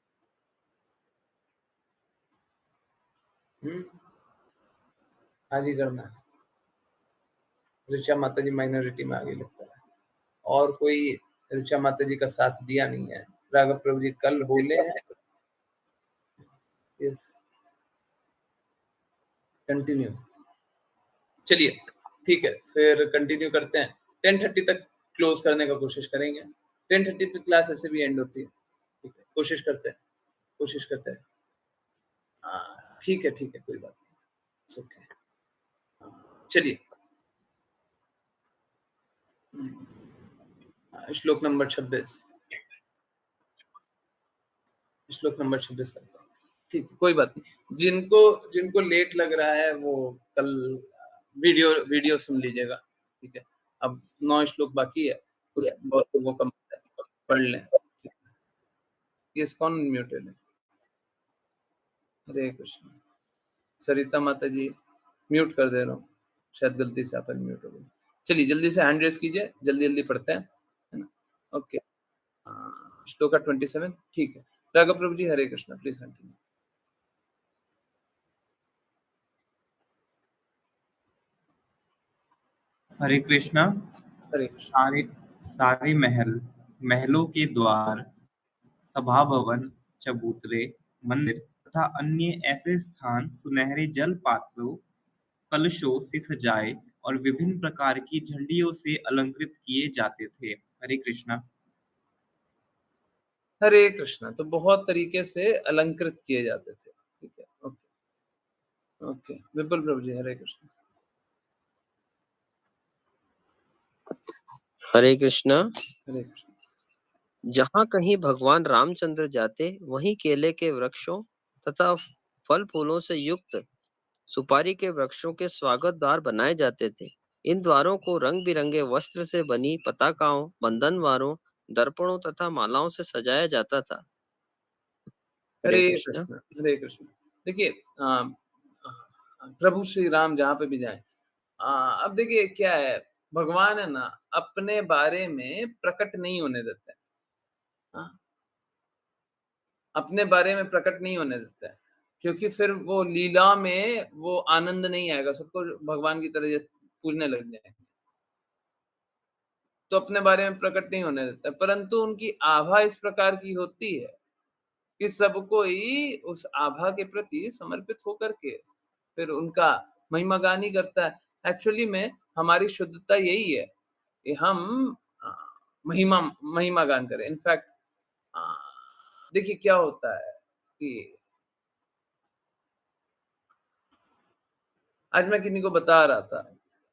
Speaker 1: हम्म, आज ही करना है। ऋचा माता जी माइनॉरिटी में आगे लगता है, और कोई ऋचा माता जी का साथ दिया नहीं है। राघव प्रभु जी कल बोले हैं। यस, कंटिन्यू, चलिए ठीक है, फिर कंटिन्यू करते हैं। टेन थर्टी तक क्लोज करने का कोशिश करेंगे। टेन थर्टी पे क्लास ऐसे भी एंड होती है, ठीक है? कोशिश करते हैं, कोशिश करते हैं। हाँ ठीक है, ठीक है, कोई बात नहीं, ओके। चलिए श्लोक नंबर छब्बीस, श्लोक नंबर छब्बीस करते हैं, ठीक है? कोई बात नहीं, जिनको जिनको लेट लग रहा है वो कल वीडियो वीडियो सुन लीजिएगा, ठीक है? अब नौ श्लोक बाकी है, कुछ बहुत वो कम पढ़ लें। ये कौन म्यूटेड है? हरे कृष्ण। सरिता माता जी म्यूट कर दे रहा हूँ, शायद गलती से आप म्यूट हो गए। चलिए जल्दी से हैंड रेस कीजिए, जल्दी जल्दी पढ़ते हैं, है ना? ओके, श्लोका ट्वेंटी सेवन, ठीक है। राघव प्रभु जी, हरे कृष्णा, प्लीज कंटिन्यू।
Speaker 5: हरे कृष्णा।
Speaker 1: हरे
Speaker 5: सारे सारे महल, महलों के द्वार, सभा भवन, चबूतरे, मंदिर तथा अन्य ऐसे स्थान सुनहरे जल पात्रों, कलशों से सजाए और विभिन्न प्रकार की झंडियों से अलंकृत किए जाते थे। हरे कृष्णा।
Speaker 1: हरे कृष्णा, तो बहुत तरीके से अलंकृत किए जाते थे, ठीक है। ओके ओके, विपुल प्रभु जी, हरे कृष्णा।
Speaker 6: हरे कृष्णा।
Speaker 1: हरे कृष्णा।
Speaker 6: जहाँ कहीं भगवान रामचंद्र जाते वहीं केले के वृक्षों तथा फल फूलों से युक्त सुपारी के वृक्षों के स्वागत द्वार बनाए जाते थे। इन द्वारों को रंग बिरंगे वस्त्र से बनी पताकाओं, बंधनवारों, दर्पणों तथा मालाओं से सजाया जाता था। हरे
Speaker 1: हरे
Speaker 6: कृष्णा।
Speaker 1: कृष्णा, हरे कृष्णा। देखिए, आ, प्रभु श्री राम जहाँ पे भी जाएं, अब देखिए क्या है, भगवान है ना, अपने बारे में प्रकट नहीं होने देते हैं, हाँ? अपने बारे में प्रकट नहीं होने देते हैं, क्योंकि फिर वो लीला में वो आनंद नहीं आएगा, सबको भगवान की तरह पूजने लग जाएंगे, तो अपने बारे में प्रकट नहीं होने देता। परंतु उनकी आभा इस प्रकार की होती है कि सबको ही उस आभा के प्रति समर्पित होकर के फिर उनका महिमा गान ही करता है। एक्चुअली में हमारी शुद्धता यही है कि हम आ, महिमा महिमा गान करें। इनफैक्ट देखिए क्या होता है कि आज मैं किन्हीं को बता रहा था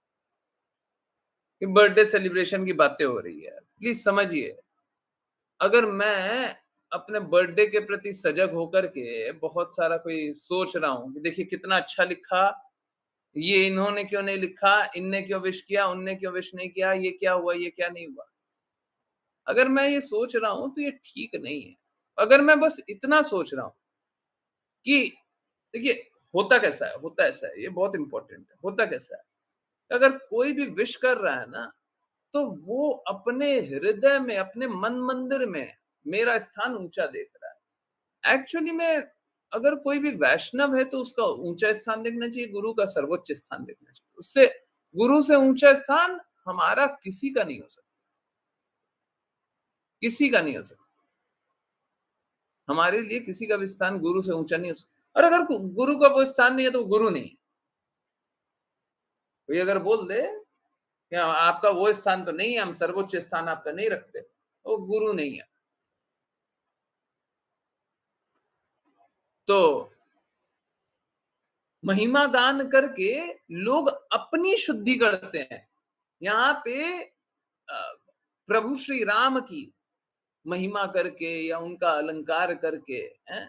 Speaker 1: कि बर्थडे सेलिब्रेशन की बातें हो रही है। प्लीज समझिए, अगर मैं अपने बर्थडे के प्रति सजग होकर के बहुत सारा कोई सोच रहा हूँ कि देखिए कितना अच्छा लिखा, ये इन्होंने क्यों नहीं लिखा, इनने क्यों विश किया, उनने क्यों विश नहीं किया, ये क्या हुआ, ये क्या नहीं हुआ, अगर मैं ये सोच रहा हूं तो ये ठीक नहीं है। अगर मैं बस इतना सोच रहा हूं कि देखिए होता कैसा है, होता ऐसा है, ये बहुत इंपॉर्टेंट है। होता कैसा है, अगर कोई भी विश कर रहा है ना, तो वो अपने हृदय में, अपने मन मंदिर में मेरा स्थान ऊंचा देख रहा है। एक्चुअली में अगर कोई भी वैष्णव है तो उसका ऊंचा स्थान देखना चाहिए, गुरु का सर्वोच्च स्थान देखना चाहिए। उससे गुरु से ऊंचा स्थान हमारा किसी का नहीं हो सकता, किसी का नहीं हो सकता। हमारे लिए किसी का भी स्थान गुरु से ऊंचा नहीं हो सकता। और अगर गुरु का वो स्थान नहीं है तो गुरु नहीं। कोई अगर बोल दे कि आपका वो स्थान तो नहीं है, हम सर्वोच्च स्थान आपका नहीं रखते, वो गुरु नहीं है। तो महिमा दान करके लोग अपनी शुद्धि करते हैं। यहाँ पे प्रभु श्री राम की महिमा करके या उनका अलंकार करके है?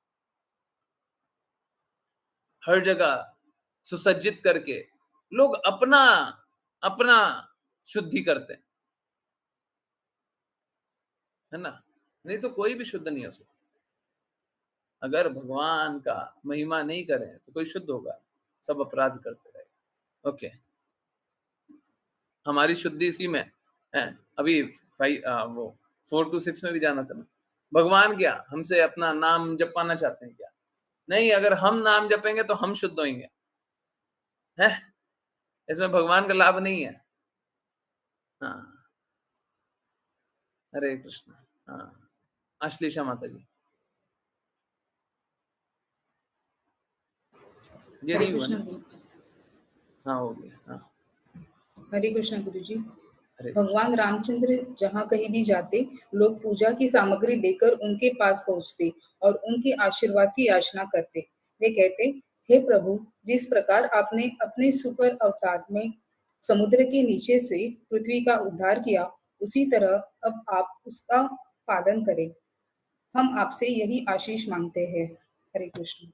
Speaker 1: हर जगह सुसज्जित करके लोग अपना अपना शुद्धि करते हैं, है ना? नहीं तो कोई भी शुद्ध नहीं हो सकता। अगर भगवान का महिमा नहीं करें तो कोई शुद्ध होगा? सब अपराध करते रहेगा। ओके, हमारी शुद्धि इसी में है। अभी फाइव आ, वो फोर टू सिक्स में भी जाना था ना। भगवान क्या हमसे अपना नाम जपाना चाहते हैं क्या? नहीं, अगर हम नाम जपेंगे तो हम शुद्ध होंगे, है? इसमें भगवान का लाभ नहीं है। हाँ, हरे कृष्ण। हाँ, आश्लेषा माता जी, ये
Speaker 4: हरे
Speaker 1: नहीं हुआ
Speaker 4: कृष्ण।
Speaker 1: ना? हाँ, हो गया। हाँ,
Speaker 4: हरे कृष्ण गुरु जी।
Speaker 1: हरे
Speaker 4: भगवान रामचंद्र जहाँ कहीं भी जाते, लोग पूजा की सामग्री लेकर उनके पास पहुंचते और उनके आशीर्वाद की याचना करते। वे कहते, हे प्रभु, जिस प्रकार आपने अपने सुपर अवतार में समुद्र के नीचे से पृथ्वी का उद्धार किया, उसी तरह अब आप उसका पालन करें। हम आपसे यही आशीष मांगते हैं। हरे कृष्ण।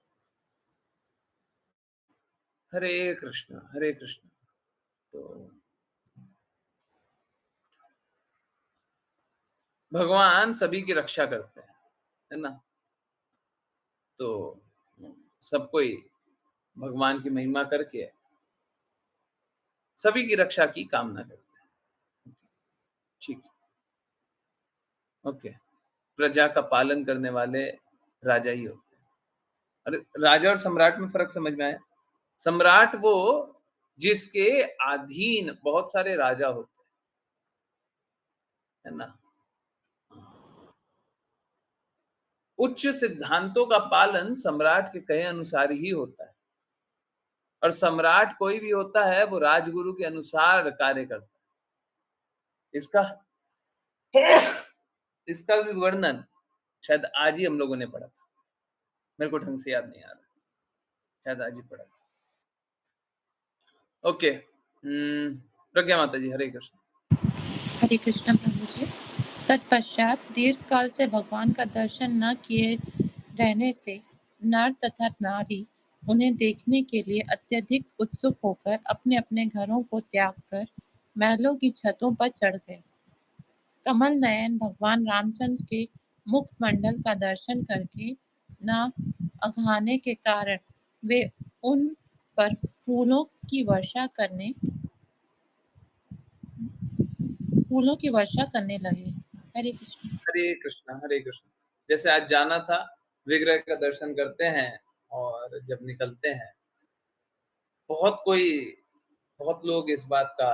Speaker 1: हरे कृष्ण, हरे कृष्ण। तो भगवान सभी की रक्षा करते हैं, है ना? तो सब कोई भगवान की महिमा करके सभी की रक्षा की कामना करते हैं। ठीक, ओके। प्रजा का पालन करने वाले राजा ही होते हैं। अरे राजा और सम्राट में फर्क समझ में आया? सम्राट वो जिसके अधीन बहुत सारे राजा होते हैं, है ना। उच्च सिद्धांतों का पालन सम्राट के कहे अनुसार ही होता है, और सम्राट कोई भी होता है वो राजगुरु के अनुसार कार्य करता है। इसका इसका भी वर्णन शायद आज ही हम लोगों ने पढ़ा था, मेरे को ढंग से याद नहीं आ रहा, शायद आज ही पढ़ा था। ओके, प्रज्ञा माता जी, हरे कृष्ण।
Speaker 7: हरे कृष्ण प्रभु जी। तत्पश्चात दीर्घ काल से भगवान का दर्शन न किए रहने से नर तथा नारी उन्हें देखने के लिए अत्यधिक उत्सुक होकर अपने अपने घरों को त्याग कर महलों की छतों पर चढ़ गए। कमल नयन भगवान रामचंद्र के मुखमंडल का दर्शन करके न अघाने के कारण वे उन पर फूलों की वर्षा करने फूलों की वर्षा करने लगे। हरे कृष्ण।
Speaker 1: हरे कृष्ण, हरे कृष्ण। जैसे आज जाना था, विग्रह का दर्शन करते हैं और जब निकलते हैं, बहुत कोई बहुत लोग इस बात का,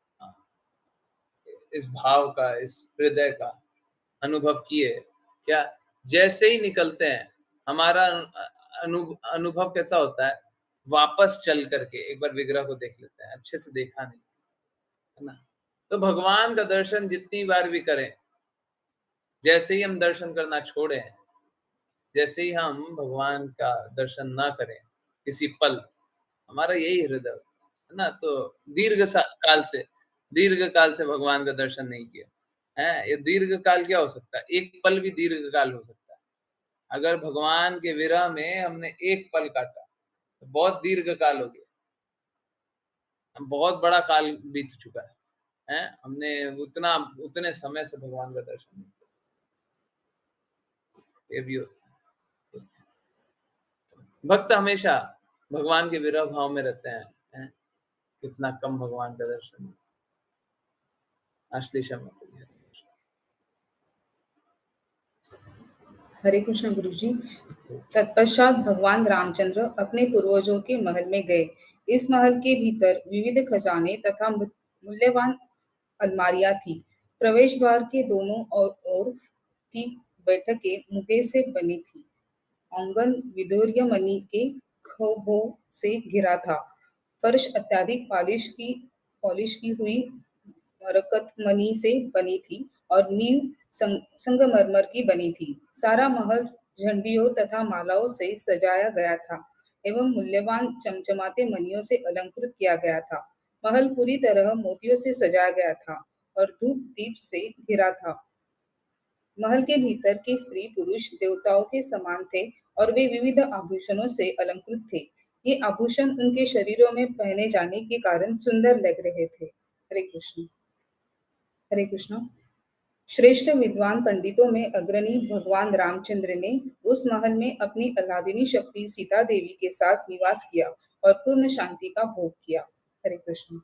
Speaker 1: इस भाव का, इस हृदय का अनुभव किए क्या? जैसे ही निकलते हैं हमारा अनु, अनुभव कैसा होता है? वापस चल करके एक बार विग्रह को देख लेते हैं, अच्छे से देखा नहीं, है ना। तो भगवान का दर्शन जितनी बार भी करें, जैसे ही हम दर्शन करना छोड़ें, जैसे ही हम भगवान का दर्शन ना करें किसी पल, हमारा यही हृदय है ना। तो दीर्घ काल से दीर्घ काल से भगवान का दर्शन नहीं किया है, ये दीर्घ काल क्या हो सकता है? एक पल भी दीर्घ काल हो सकता है। अगर भगवान के विरह में हमने एक पल काटा तो बहुत दीर्घ काल हो गया, बहुत बड़ा काल बीत चुका है, है? हमने उतना उतने समय से भगवान का दर्शन नहीं किया, ये भी होता है। भक्त हमेशा भगवान के विरह भाव में रहते हैं, है? कितना कम भगवान का दर्शन। आश्लेषा माता जी।
Speaker 4: हरे कृष्ण गुरु जी। तत्पश्चात भगवान रामचंद्र अपने पूर्वजों के महल में गए। इस महल के भीतर विविध खजाने तथा मूल्यवान अलमारियां थी। प्रवेश द्वार के दोनों ओर ओर की बैठकें मुगे से बनी थी। आंगन विदुर्य मणि के खंभों से घिरा था। फर्श अत्याधिक पॉलिश की पॉलिश की हुई मरकत मणि से बनी थी और नींव संग, संगमरमर की बनी थी। सारा महल झंडियों तथा मालाओं से सजाया गया था एवं मूल्यवान चमचमाते मणियों से अलंकृत किया गया था। महल पूरी तरह मोतियों से सजाया गया था और धूप दीप से घिरा था। महल के भीतर के स्त्री पुरुष देवताओं के समान थे और वे विविध आभूषणों से अलंकृत थे। ये आभूषण उनके शरीरों में पहने जाने के कारण सुंदर लग रहे थे। हरे कृष्ण। हरे कृष्ण। श्रेष्ठ विद्वान पंडितों में अग्रणी भगवान रामचंद्र ने उस महल में अपनी अलादिनी शक्ति सीता देवी के साथ निवास किया और पूर्ण शांति का भोग किया। हरे कृष्ण।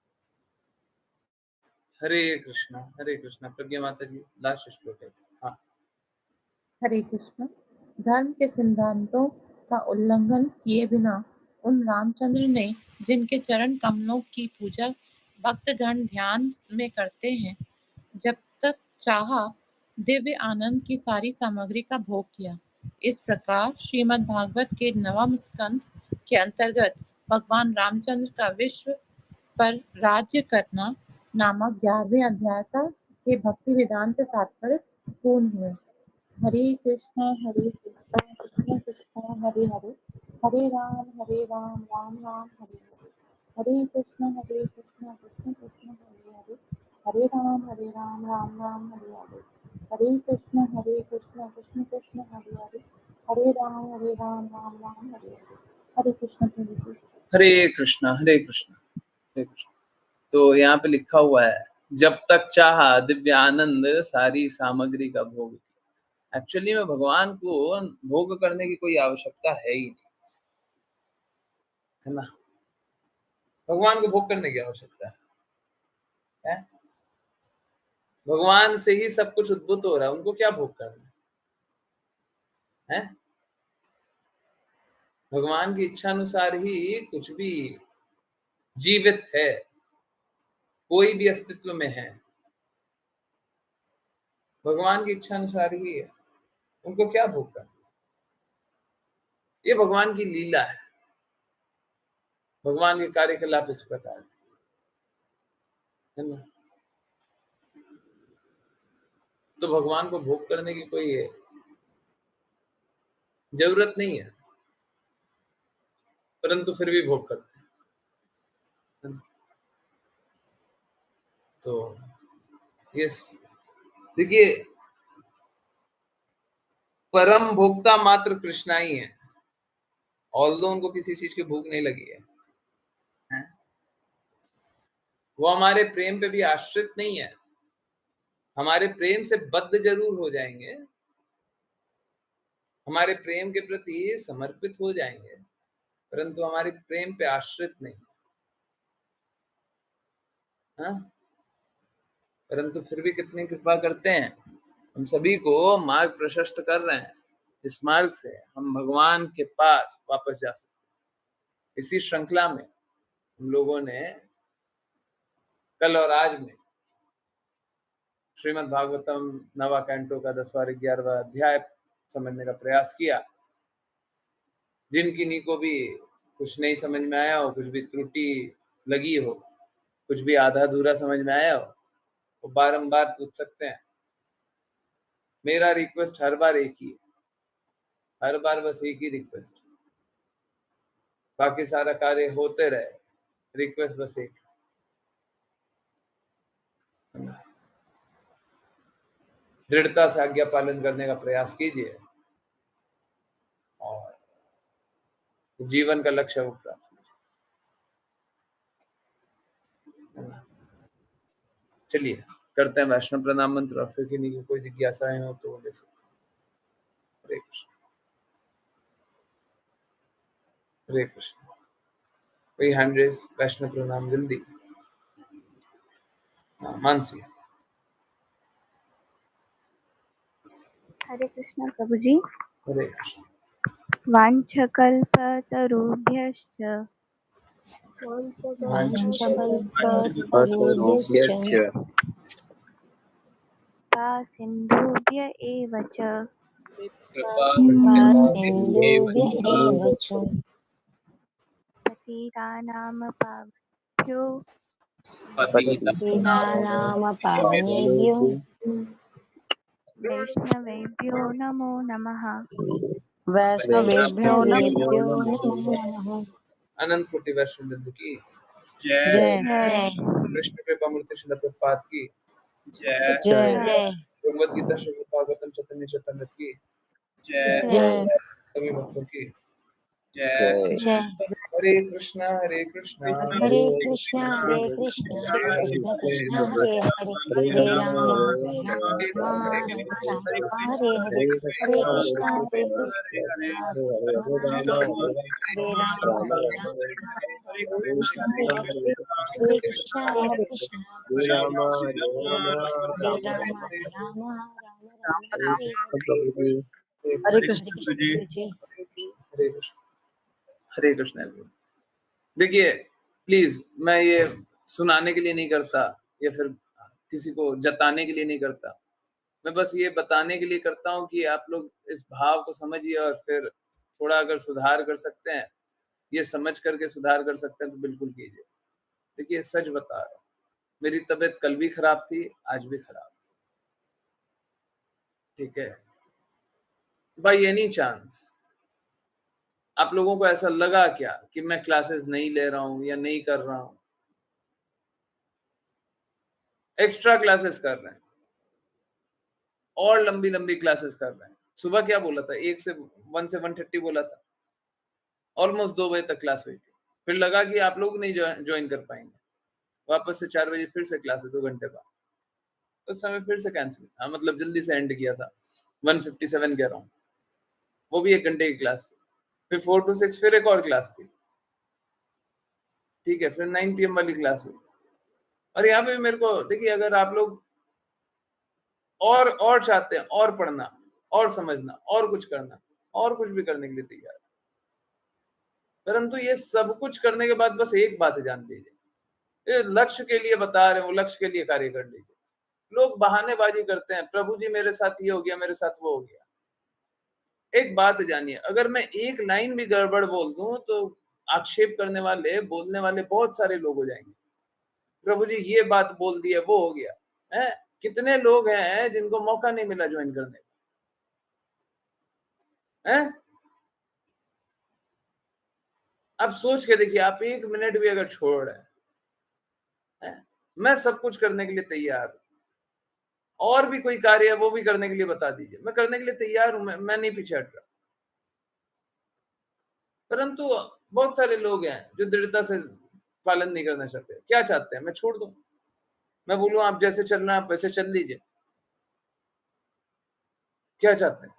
Speaker 1: हरे कृष्ण, हरे कृष्ण। प्रज्ञा माता जी, लास्ट श्लोक है। हाँ।
Speaker 7: हरे कृष्ण। धर्म के सिद्धांतों का उल्लंघन किए बिना उन रामचंद्र ने जिनके चरण कमलों की पूजा भक्तगण ध्यान में करते हैं, जब तक चाहा दिव्य आनंद की सारी सामग्री का भोग किया। इस प्रकार श्रीमद् भागवत के नवम स्कंद के अंतर्गत भगवान रामचंद्र का विश्व पर राज्य करना नामक ग्यारहवें अध्याय का के भक्ति वेदांत तात्पर्य पूर्ण हुए। हरे कृष्ण हरे कृष्ण कृष्ण कृष्ण हरे हरे, हरे राम हरे राम राम राम हरे हरे, हरे कृष्ण हरे कृष्ण कृष्ण कृष्ण हरे हरे, हरे राम हरे राम राम राम हरे हरे, हरे कृष्ण हरे कृष्ण कृष्ण कृष्ण हरे हरे, हरे राम हरे राम राम राम हरे हरे। हरे कृष्ण प्रभु जी।
Speaker 1: हरे कृष्ण, हरे कृष्ण, हरे कृष्ण। तो यहाँ पे लिखा हुआ है, जब तक चाहा दिव्य आनंद सारी सामग्री का भोग। एक्चुअली में भगवान को भोग करने की कोई आवश्यकता है ही नहीं, है ना। भगवान को भोग करने की आवश्यकता है, है? भगवान से ही सब कुछ उद्भूत हो रहा है, उनको क्या भोग करना है? भगवान की इच्छा अनुसार ही कुछ भी जीवित है, कोई भी अस्तित्व में है, भगवान की इच्छा अनुसार ही है, उनको क्या भोग करना? ये भगवान की लीला है, भगवान के कार्यकलाप इस प्रकार है ना। तो भगवान को भोग करने की कोई जरूरत नहीं है, परंतु फिर भी भोग करते हैं। तो यस, देखिए परम भोक्ता मात्र कृष्णा ही है, ऑल्दो उनको किसी चीज की भूख नहीं लगी है, है? वो हमारे प्रेम पे भी आश्रित नहीं है, हमारे प्रेम से बद्ध जरूर हो जाएंगे, हमारे प्रेम के प्रति समर्पित हो जाएंगे, परंतु हमारे प्रेम पे आश्रित नहीं, हाँ? परंतु फिर भी कितनी कृपा करते हैं, हम सभी को मार्ग प्रशस्त कर रहे हैं, इस मार्ग से हम भगवान के पास वापस जा सकते। इसी श्रृंखला में हम लोगों ने कल और आज में श्रीमद् भागवतम नवा कैंटो का दसवां ग्यारहवां अध्याय समझने का प्रयास किया। जिनकी नी को भी कुछ नहीं समझ में आया हो, कुछ भी त्रुटि लगी हो, कुछ भी आधा अधूरा समझ में आया हो, वो बारंबार पूछ सकते हैं। मेरा रिक्वेस्ट हर बार एक ही, हर बार बस एक ही रिक्वेस्ट, बाकी सारा कार्य होते रहे, रिक्वेस्ट बस एक, दृढ़ता से आज्ञा पालन करने का प्रयास कीजिए और जीवन का लक्ष्य वो प्राप्त कीजिए। चलिए करते हैं वैष्णव प्रणाम मंत्र, और फिर किन्हीं की कोई जिज्ञासाएं हो तो वो ले सकते। हरे कृष्ण हरे कृष्ण। कोई हैंड रेज, वैष्णव प्रणाम जल्दी। हाँ, मानसी।
Speaker 8: हरे कृष्ण प्रभु जी।
Speaker 1: हरे कृष्ण।
Speaker 8: वाञ्छकल्पतरुभ्यश्च
Speaker 6: वाञ्छकल्पतरुभ्यश्च
Speaker 8: कृपा सिन्धुभ्य एव च पतितानां पावनेभ्यो वैष्णवेभ्यो नमो नमः।
Speaker 7: वैष्णवेभ्यो नमो नमः।
Speaker 1: अनंत कोटि वैष्णव वृंद की
Speaker 6: जय
Speaker 8: जय
Speaker 1: कृष्ण कृपा मूर्ति श्रील प्रभुपाद की
Speaker 6: जय
Speaker 7: जय
Speaker 1: भगवद गीता श्रीमद् भागवतम चैतन्य चैतन्य की
Speaker 6: जय
Speaker 7: जय
Speaker 1: सभी भक्तों की
Speaker 6: जय
Speaker 8: जय।
Speaker 1: हरे कृष्णा हरे कृष्णा
Speaker 8: हरे कृष्णा हरे कृष्णा कृष्ण कृष्ण हरे हरे हरे राम हरे राम राम राम हरे हरे हरे कृष्णा हरे कृष्णा हरे हरे राम हरे राम हरे कृष्णा हरे कृष्णा
Speaker 6: हरे राम हरे राम
Speaker 8: हरे राम हरे राम राम राम हरे
Speaker 7: हरे कृष्ण
Speaker 8: जी।
Speaker 1: हरे कृष्ण हरे कृष्ण। देखिए प्लीज, मैं ये सुनाने के लिए नहीं करता या फिर किसी को जताने के लिए नहीं करता, मैं बस ये बताने के लिए करता हूँ कि आप लोग इस भाव को समझिए और फिर थोड़ा अगर सुधार कर सकते हैं, ये समझ करके सुधार कर सकते हैं तो बिल्कुल कीजिए। देखिए सच बता रहा हूँ, मेरी तबीयत कल भी खराब थी, आज भी खराब, ठीक है। बाय एनी चांस आप लोगों को ऐसा लगा क्या कि मैं क्लासेस नहीं ले रहा हूं या नहीं कर रहा हूं? एक्स्ट्रा क्लासेस कर रहे हैं और लंबी लंबी क्लासेस कर रहे हैं। सुबह क्या बोला था, एक से वन से वन थर्टी बोला था, ऑलमोस्ट दो बजे तक क्लास हुई थी। फिर लगा कि आप लोग नहीं ज्वाइन कर पाएंगे, वापस से चार बजे फिर से क्लास है दो घंटे बाद, तो उस समय फिर से कैंसिल, हाँ मतलब जल्दी से एंड किया था। वन फिफ्टी सेवन कह रहा हूँ, वो भी एक घंटे की क्लास थी। फिर फोर टू सिक्स फिर एक और क्लास थी, ठीक है, फिर नाइन पी एम वाली क्लास हुई। और यहाँ पे मेरे को देखिए, अगर आप लोग और और चाहते हैं और पढ़ना और समझना और कुछ करना और कुछ भी करने के लिए तैयार, परंतु ये सब कुछ करने के बाद बस एक बात जान लीजिए, ये लक्ष्य के लिए बता रहे हो, लक्ष्य के लिए कार्य कर लीजिए। लोग बहानेबाजी करते हैं, प्रभु जी मेरे साथ ये हो गया, मेरे साथ वो हो गया। एक बात जानिए, अगर मैं एक लाइन भी गड़बड़ बोल दूं तो आक्षेप करने वाले, बोलने वाले बहुत सारे लोग हो जाएंगे। प्रभु जी ये बात बोल दी है, वो हो गया है। कितने लोग हैं जिनको मौका नहीं मिला ज्वाइन करने का है? आप सोच के देखिए, आप एक मिनट भी अगर छोड़ रहे हैं, मैं सब कुछ करने के लिए तैयार हूं, और भी कोई कार्य है वो भी करने के लिए बता दीजिए, मैं करने के लिए तैयार हूं, मैं, मैं नहीं पीछे हट रहा। परंतु बहुत सारे लोग हैं जो दृढ़ता से पालन नहीं करना चाहते। क्या चाहते हैं? मैं छोड़ दूं, मैं बोलूं आप जैसे चल रहे हैं आप वैसे चल लीजिए। क्या चाहते हैं?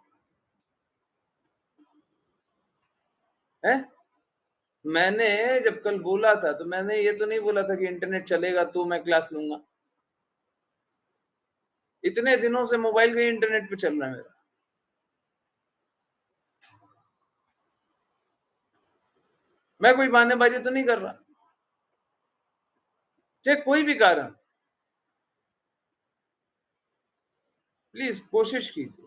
Speaker 1: हैं? मैंने जब कल बोला था तो मैंने ये तो नहीं बोला था कि इंटरनेट चलेगा तो मैं क्लास लूंगा। इतने दिनों से मोबाइल का इंटरनेट पे चल रहा है मेरा। मैं कोई बहानेबाजी तो नहीं कर रहा, चाहे कोई भी कारण। प्लीज कोशिश कीजिए,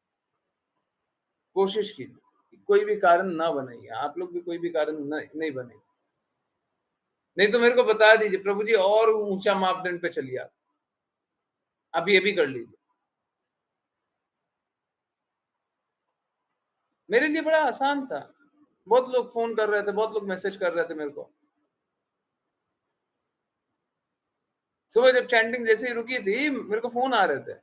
Speaker 1: कोशिश कीजिए, कोई भी कारण ना बनाइए, आप लोग भी कोई भी कारण नहीं बने। नहीं तो मेरे को बता दीजिए, प्रभु जी और ऊंचा मापदंड पे चलिए, आप आप ये भी कर लीजिए। मेरे लिए बड़ा आसान था। बहुत लोग फोन कर रहे थे, बहुत लोग मैसेज कर रहे थे मेरे को। सुबह जब चैंटिंग जैसे ही रुकी थी, मेरे को फोन आ रहे थे।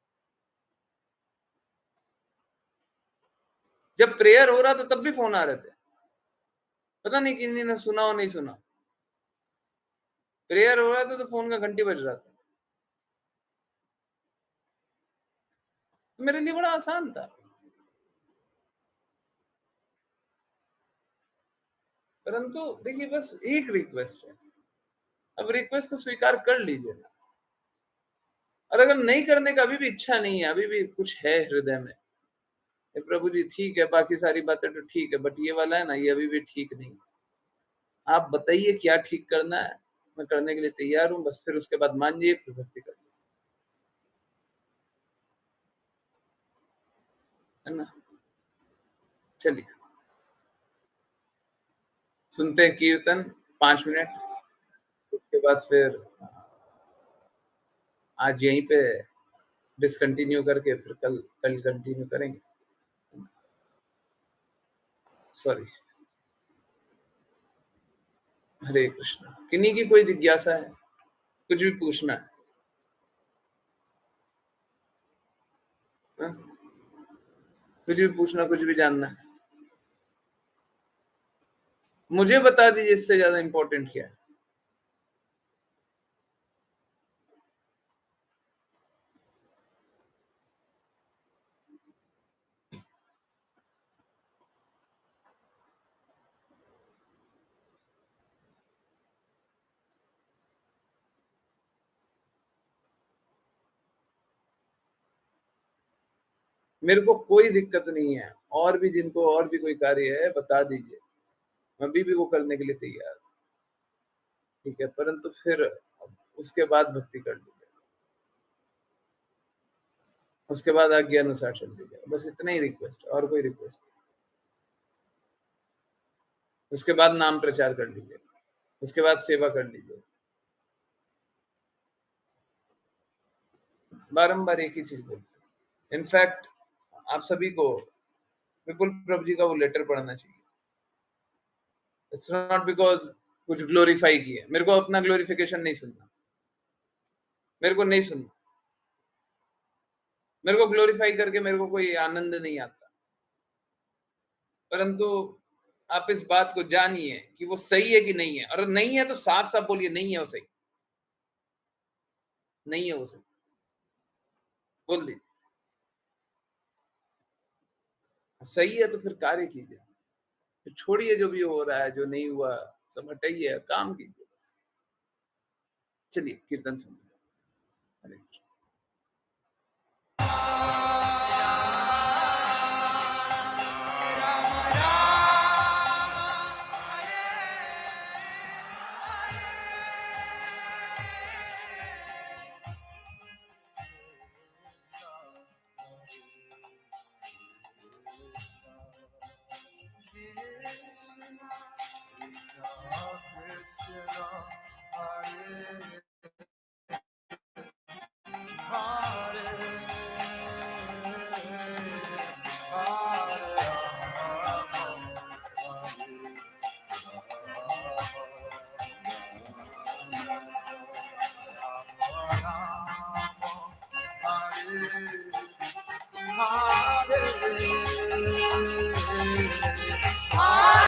Speaker 1: जब प्रेयर हो रहा था तब भी फोन आ रहे थे। पता नहीं किन्हीं ने सुना और नहीं सुना। प्रेयर हो रहा था तो फोन का घंटी बज रहा था। मेरे लिए बड़ा आसान था। परंतु देखिए, बस एक रिक्वेस्ट है, अब रिक्वेस्ट को स्वीकार कर लीजिए ना। और अगर नहीं करने का अभी भी इच्छा नहीं है, अभी भी कुछ है हृदय में, प्रभु जी ठीक है, बाकी सारी बातें तो ठीक है, बट ये वाला है ना, ये अभी भी ठीक नहीं। आप बताइए क्या ठीक करना है, मैं करने के लिए तैयार हूं। बस फिर उसके बाद मानिए, फिर भक्ति करिए, है ना। चलिए सुनते हैं कीर्तन पांच मिनट, उसके बाद फिर आज यहीं पे डिसकंटिन्यू करके फिर कल कल कंटिन्यू करेंगे। सॉरी। हरे कृष्णा। किन्हीं की कोई जिज्ञासा है, कुछ भी पूछना है? हा? कुछ भी पूछना, कुछ भी जानना है, मुझे बता दीजिए। इससे ज्यादा इंपॉर्टेंट क्या है? मेरे को कोई दिक्कत नहीं है, और भी जिनको और भी कोई कार्य है बता दीजिए, मैं अभी भी वो करने के लिए तैयार हूं, ठीक है। परंतु फिर उसके बाद भक्ति कर लीजिए, उसके बाद आज्ञा अनुसार चल लीजिए। बस इतना ही रिक्वेस्ट, और कोई रिक्वेस्ट नहीं। उसके बाद नाम प्रचार कर लीजिए, उसके बाद सेवा कर लीजिए। बारंबार एक ही चीज बोलते। इनफैक्ट आप सभी को विपुल प्रभु जी का वो लेटर पढ़ना चाहिए। इट्स नॉट बिकॉज कुछ ग्लोरीफाई किए, मेरे को अपना ग्लोरिफिकेशन नहीं सुनना, मेरे को नहीं सुनना। मेरे को ग्लोरीफाई करके मेरे को कोई आनंद नहीं आता। परंतु आप इस बात को जानिए कि वो सही है कि नहीं है, और नहीं है तो साफ साफ बोलिए नहीं है वो सही, नहीं है वो सही, बोल दीजिए। सही है तो फिर कार्य कीजिए, फिर छोड़िए जो भी हो रहा है, जो नहीं हुआ सब हटाइए, काम कीजिए बस। चलिए कीर्तन सुनते हैं। हरे कृष्ण।
Speaker 9: Hare